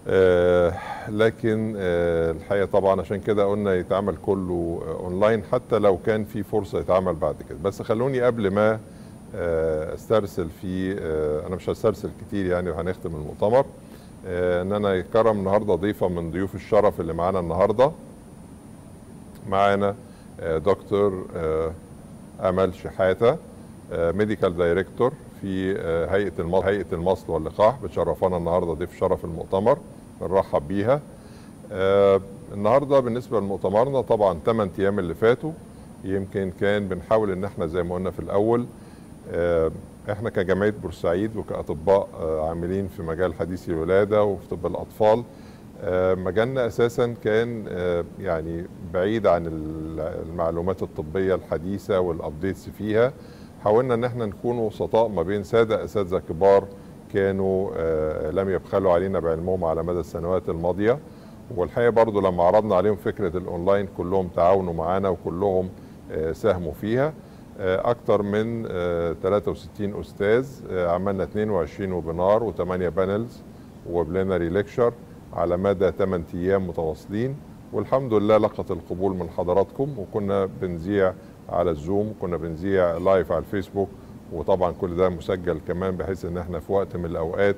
آه لكن آه الحقيقه طبعا عشان كده قلنا يتعمل كله آه اونلاين، حتى لو كان في فرصه يتعمل بعد كده. بس خلوني قبل ما آه استرسل في آه انا مش هسترسل كتير يعني وهنختم المؤتمر، آه ان انا يكرم النهارده ضيفه من ضيوف الشرف اللي معانا النهارده. معانا آه دكتور آه امل شحاته، آه ميديكال دايركتور في هيئه المصل هيئه المصل واللقاح، بتشرفنا النهارده ضيف شرف المؤتمر، بنرحب بيها. آه النهارده بالنسبه لمؤتمرنا طبعا ثمان ايام اللي فاتوا يمكن كان بنحاول ان احنا زي ما قلنا في الاول، آه احنا كجمعيه بورسعيد وكاطباء آه عاملين في مجال حديث الولاده وفي طب الاطفال، آه مجالنا اساسا كان آه يعني بعيد عن المعلومات الطبيه الحديثه والابديتس فيها. حاولنا ان احنا نكون وسطاء ما بين ساده اساتذه كبار كانوا آه لم يبخلوا علينا بعلمهم على مدى السنوات الماضيه، والحقيقه برضو لما عرضنا عليهم فكره الاونلاين كلهم تعاونوا معانا وكلهم آه ساهموا فيها. آه اكثر من آه ثلاثة وستين استاذ، آه عملنا اثنين وعشرين ويبينار وثمانية بانلز وبلينري ليكشر على مدى ثمانية ايام متواصلين، والحمد لله لقت القبول من حضراتكم، وكنا بنذيع على الزوم، كنا بنذيع لايف على الفيسبوك، وطبعا كل ده مسجل كمان بحيث ان احنا في وقت من الاوقات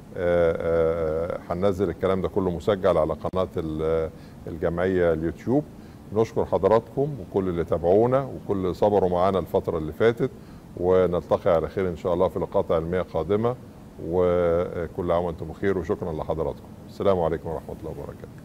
هننزل الكلام ده كله مسجل على قناه الجمعيه اليوتيوب. نشكر حضراتكم وكل اللي تابعونا وكل اللي صبروا معانا الفتره اللي فاتت، ونلتقي على خير ان شاء الله في لقاءات علميه قادمه، وكل عام وانتم بخير، وشكرا لحضراتكم. السلام عليكم ورحمه الله وبركاته.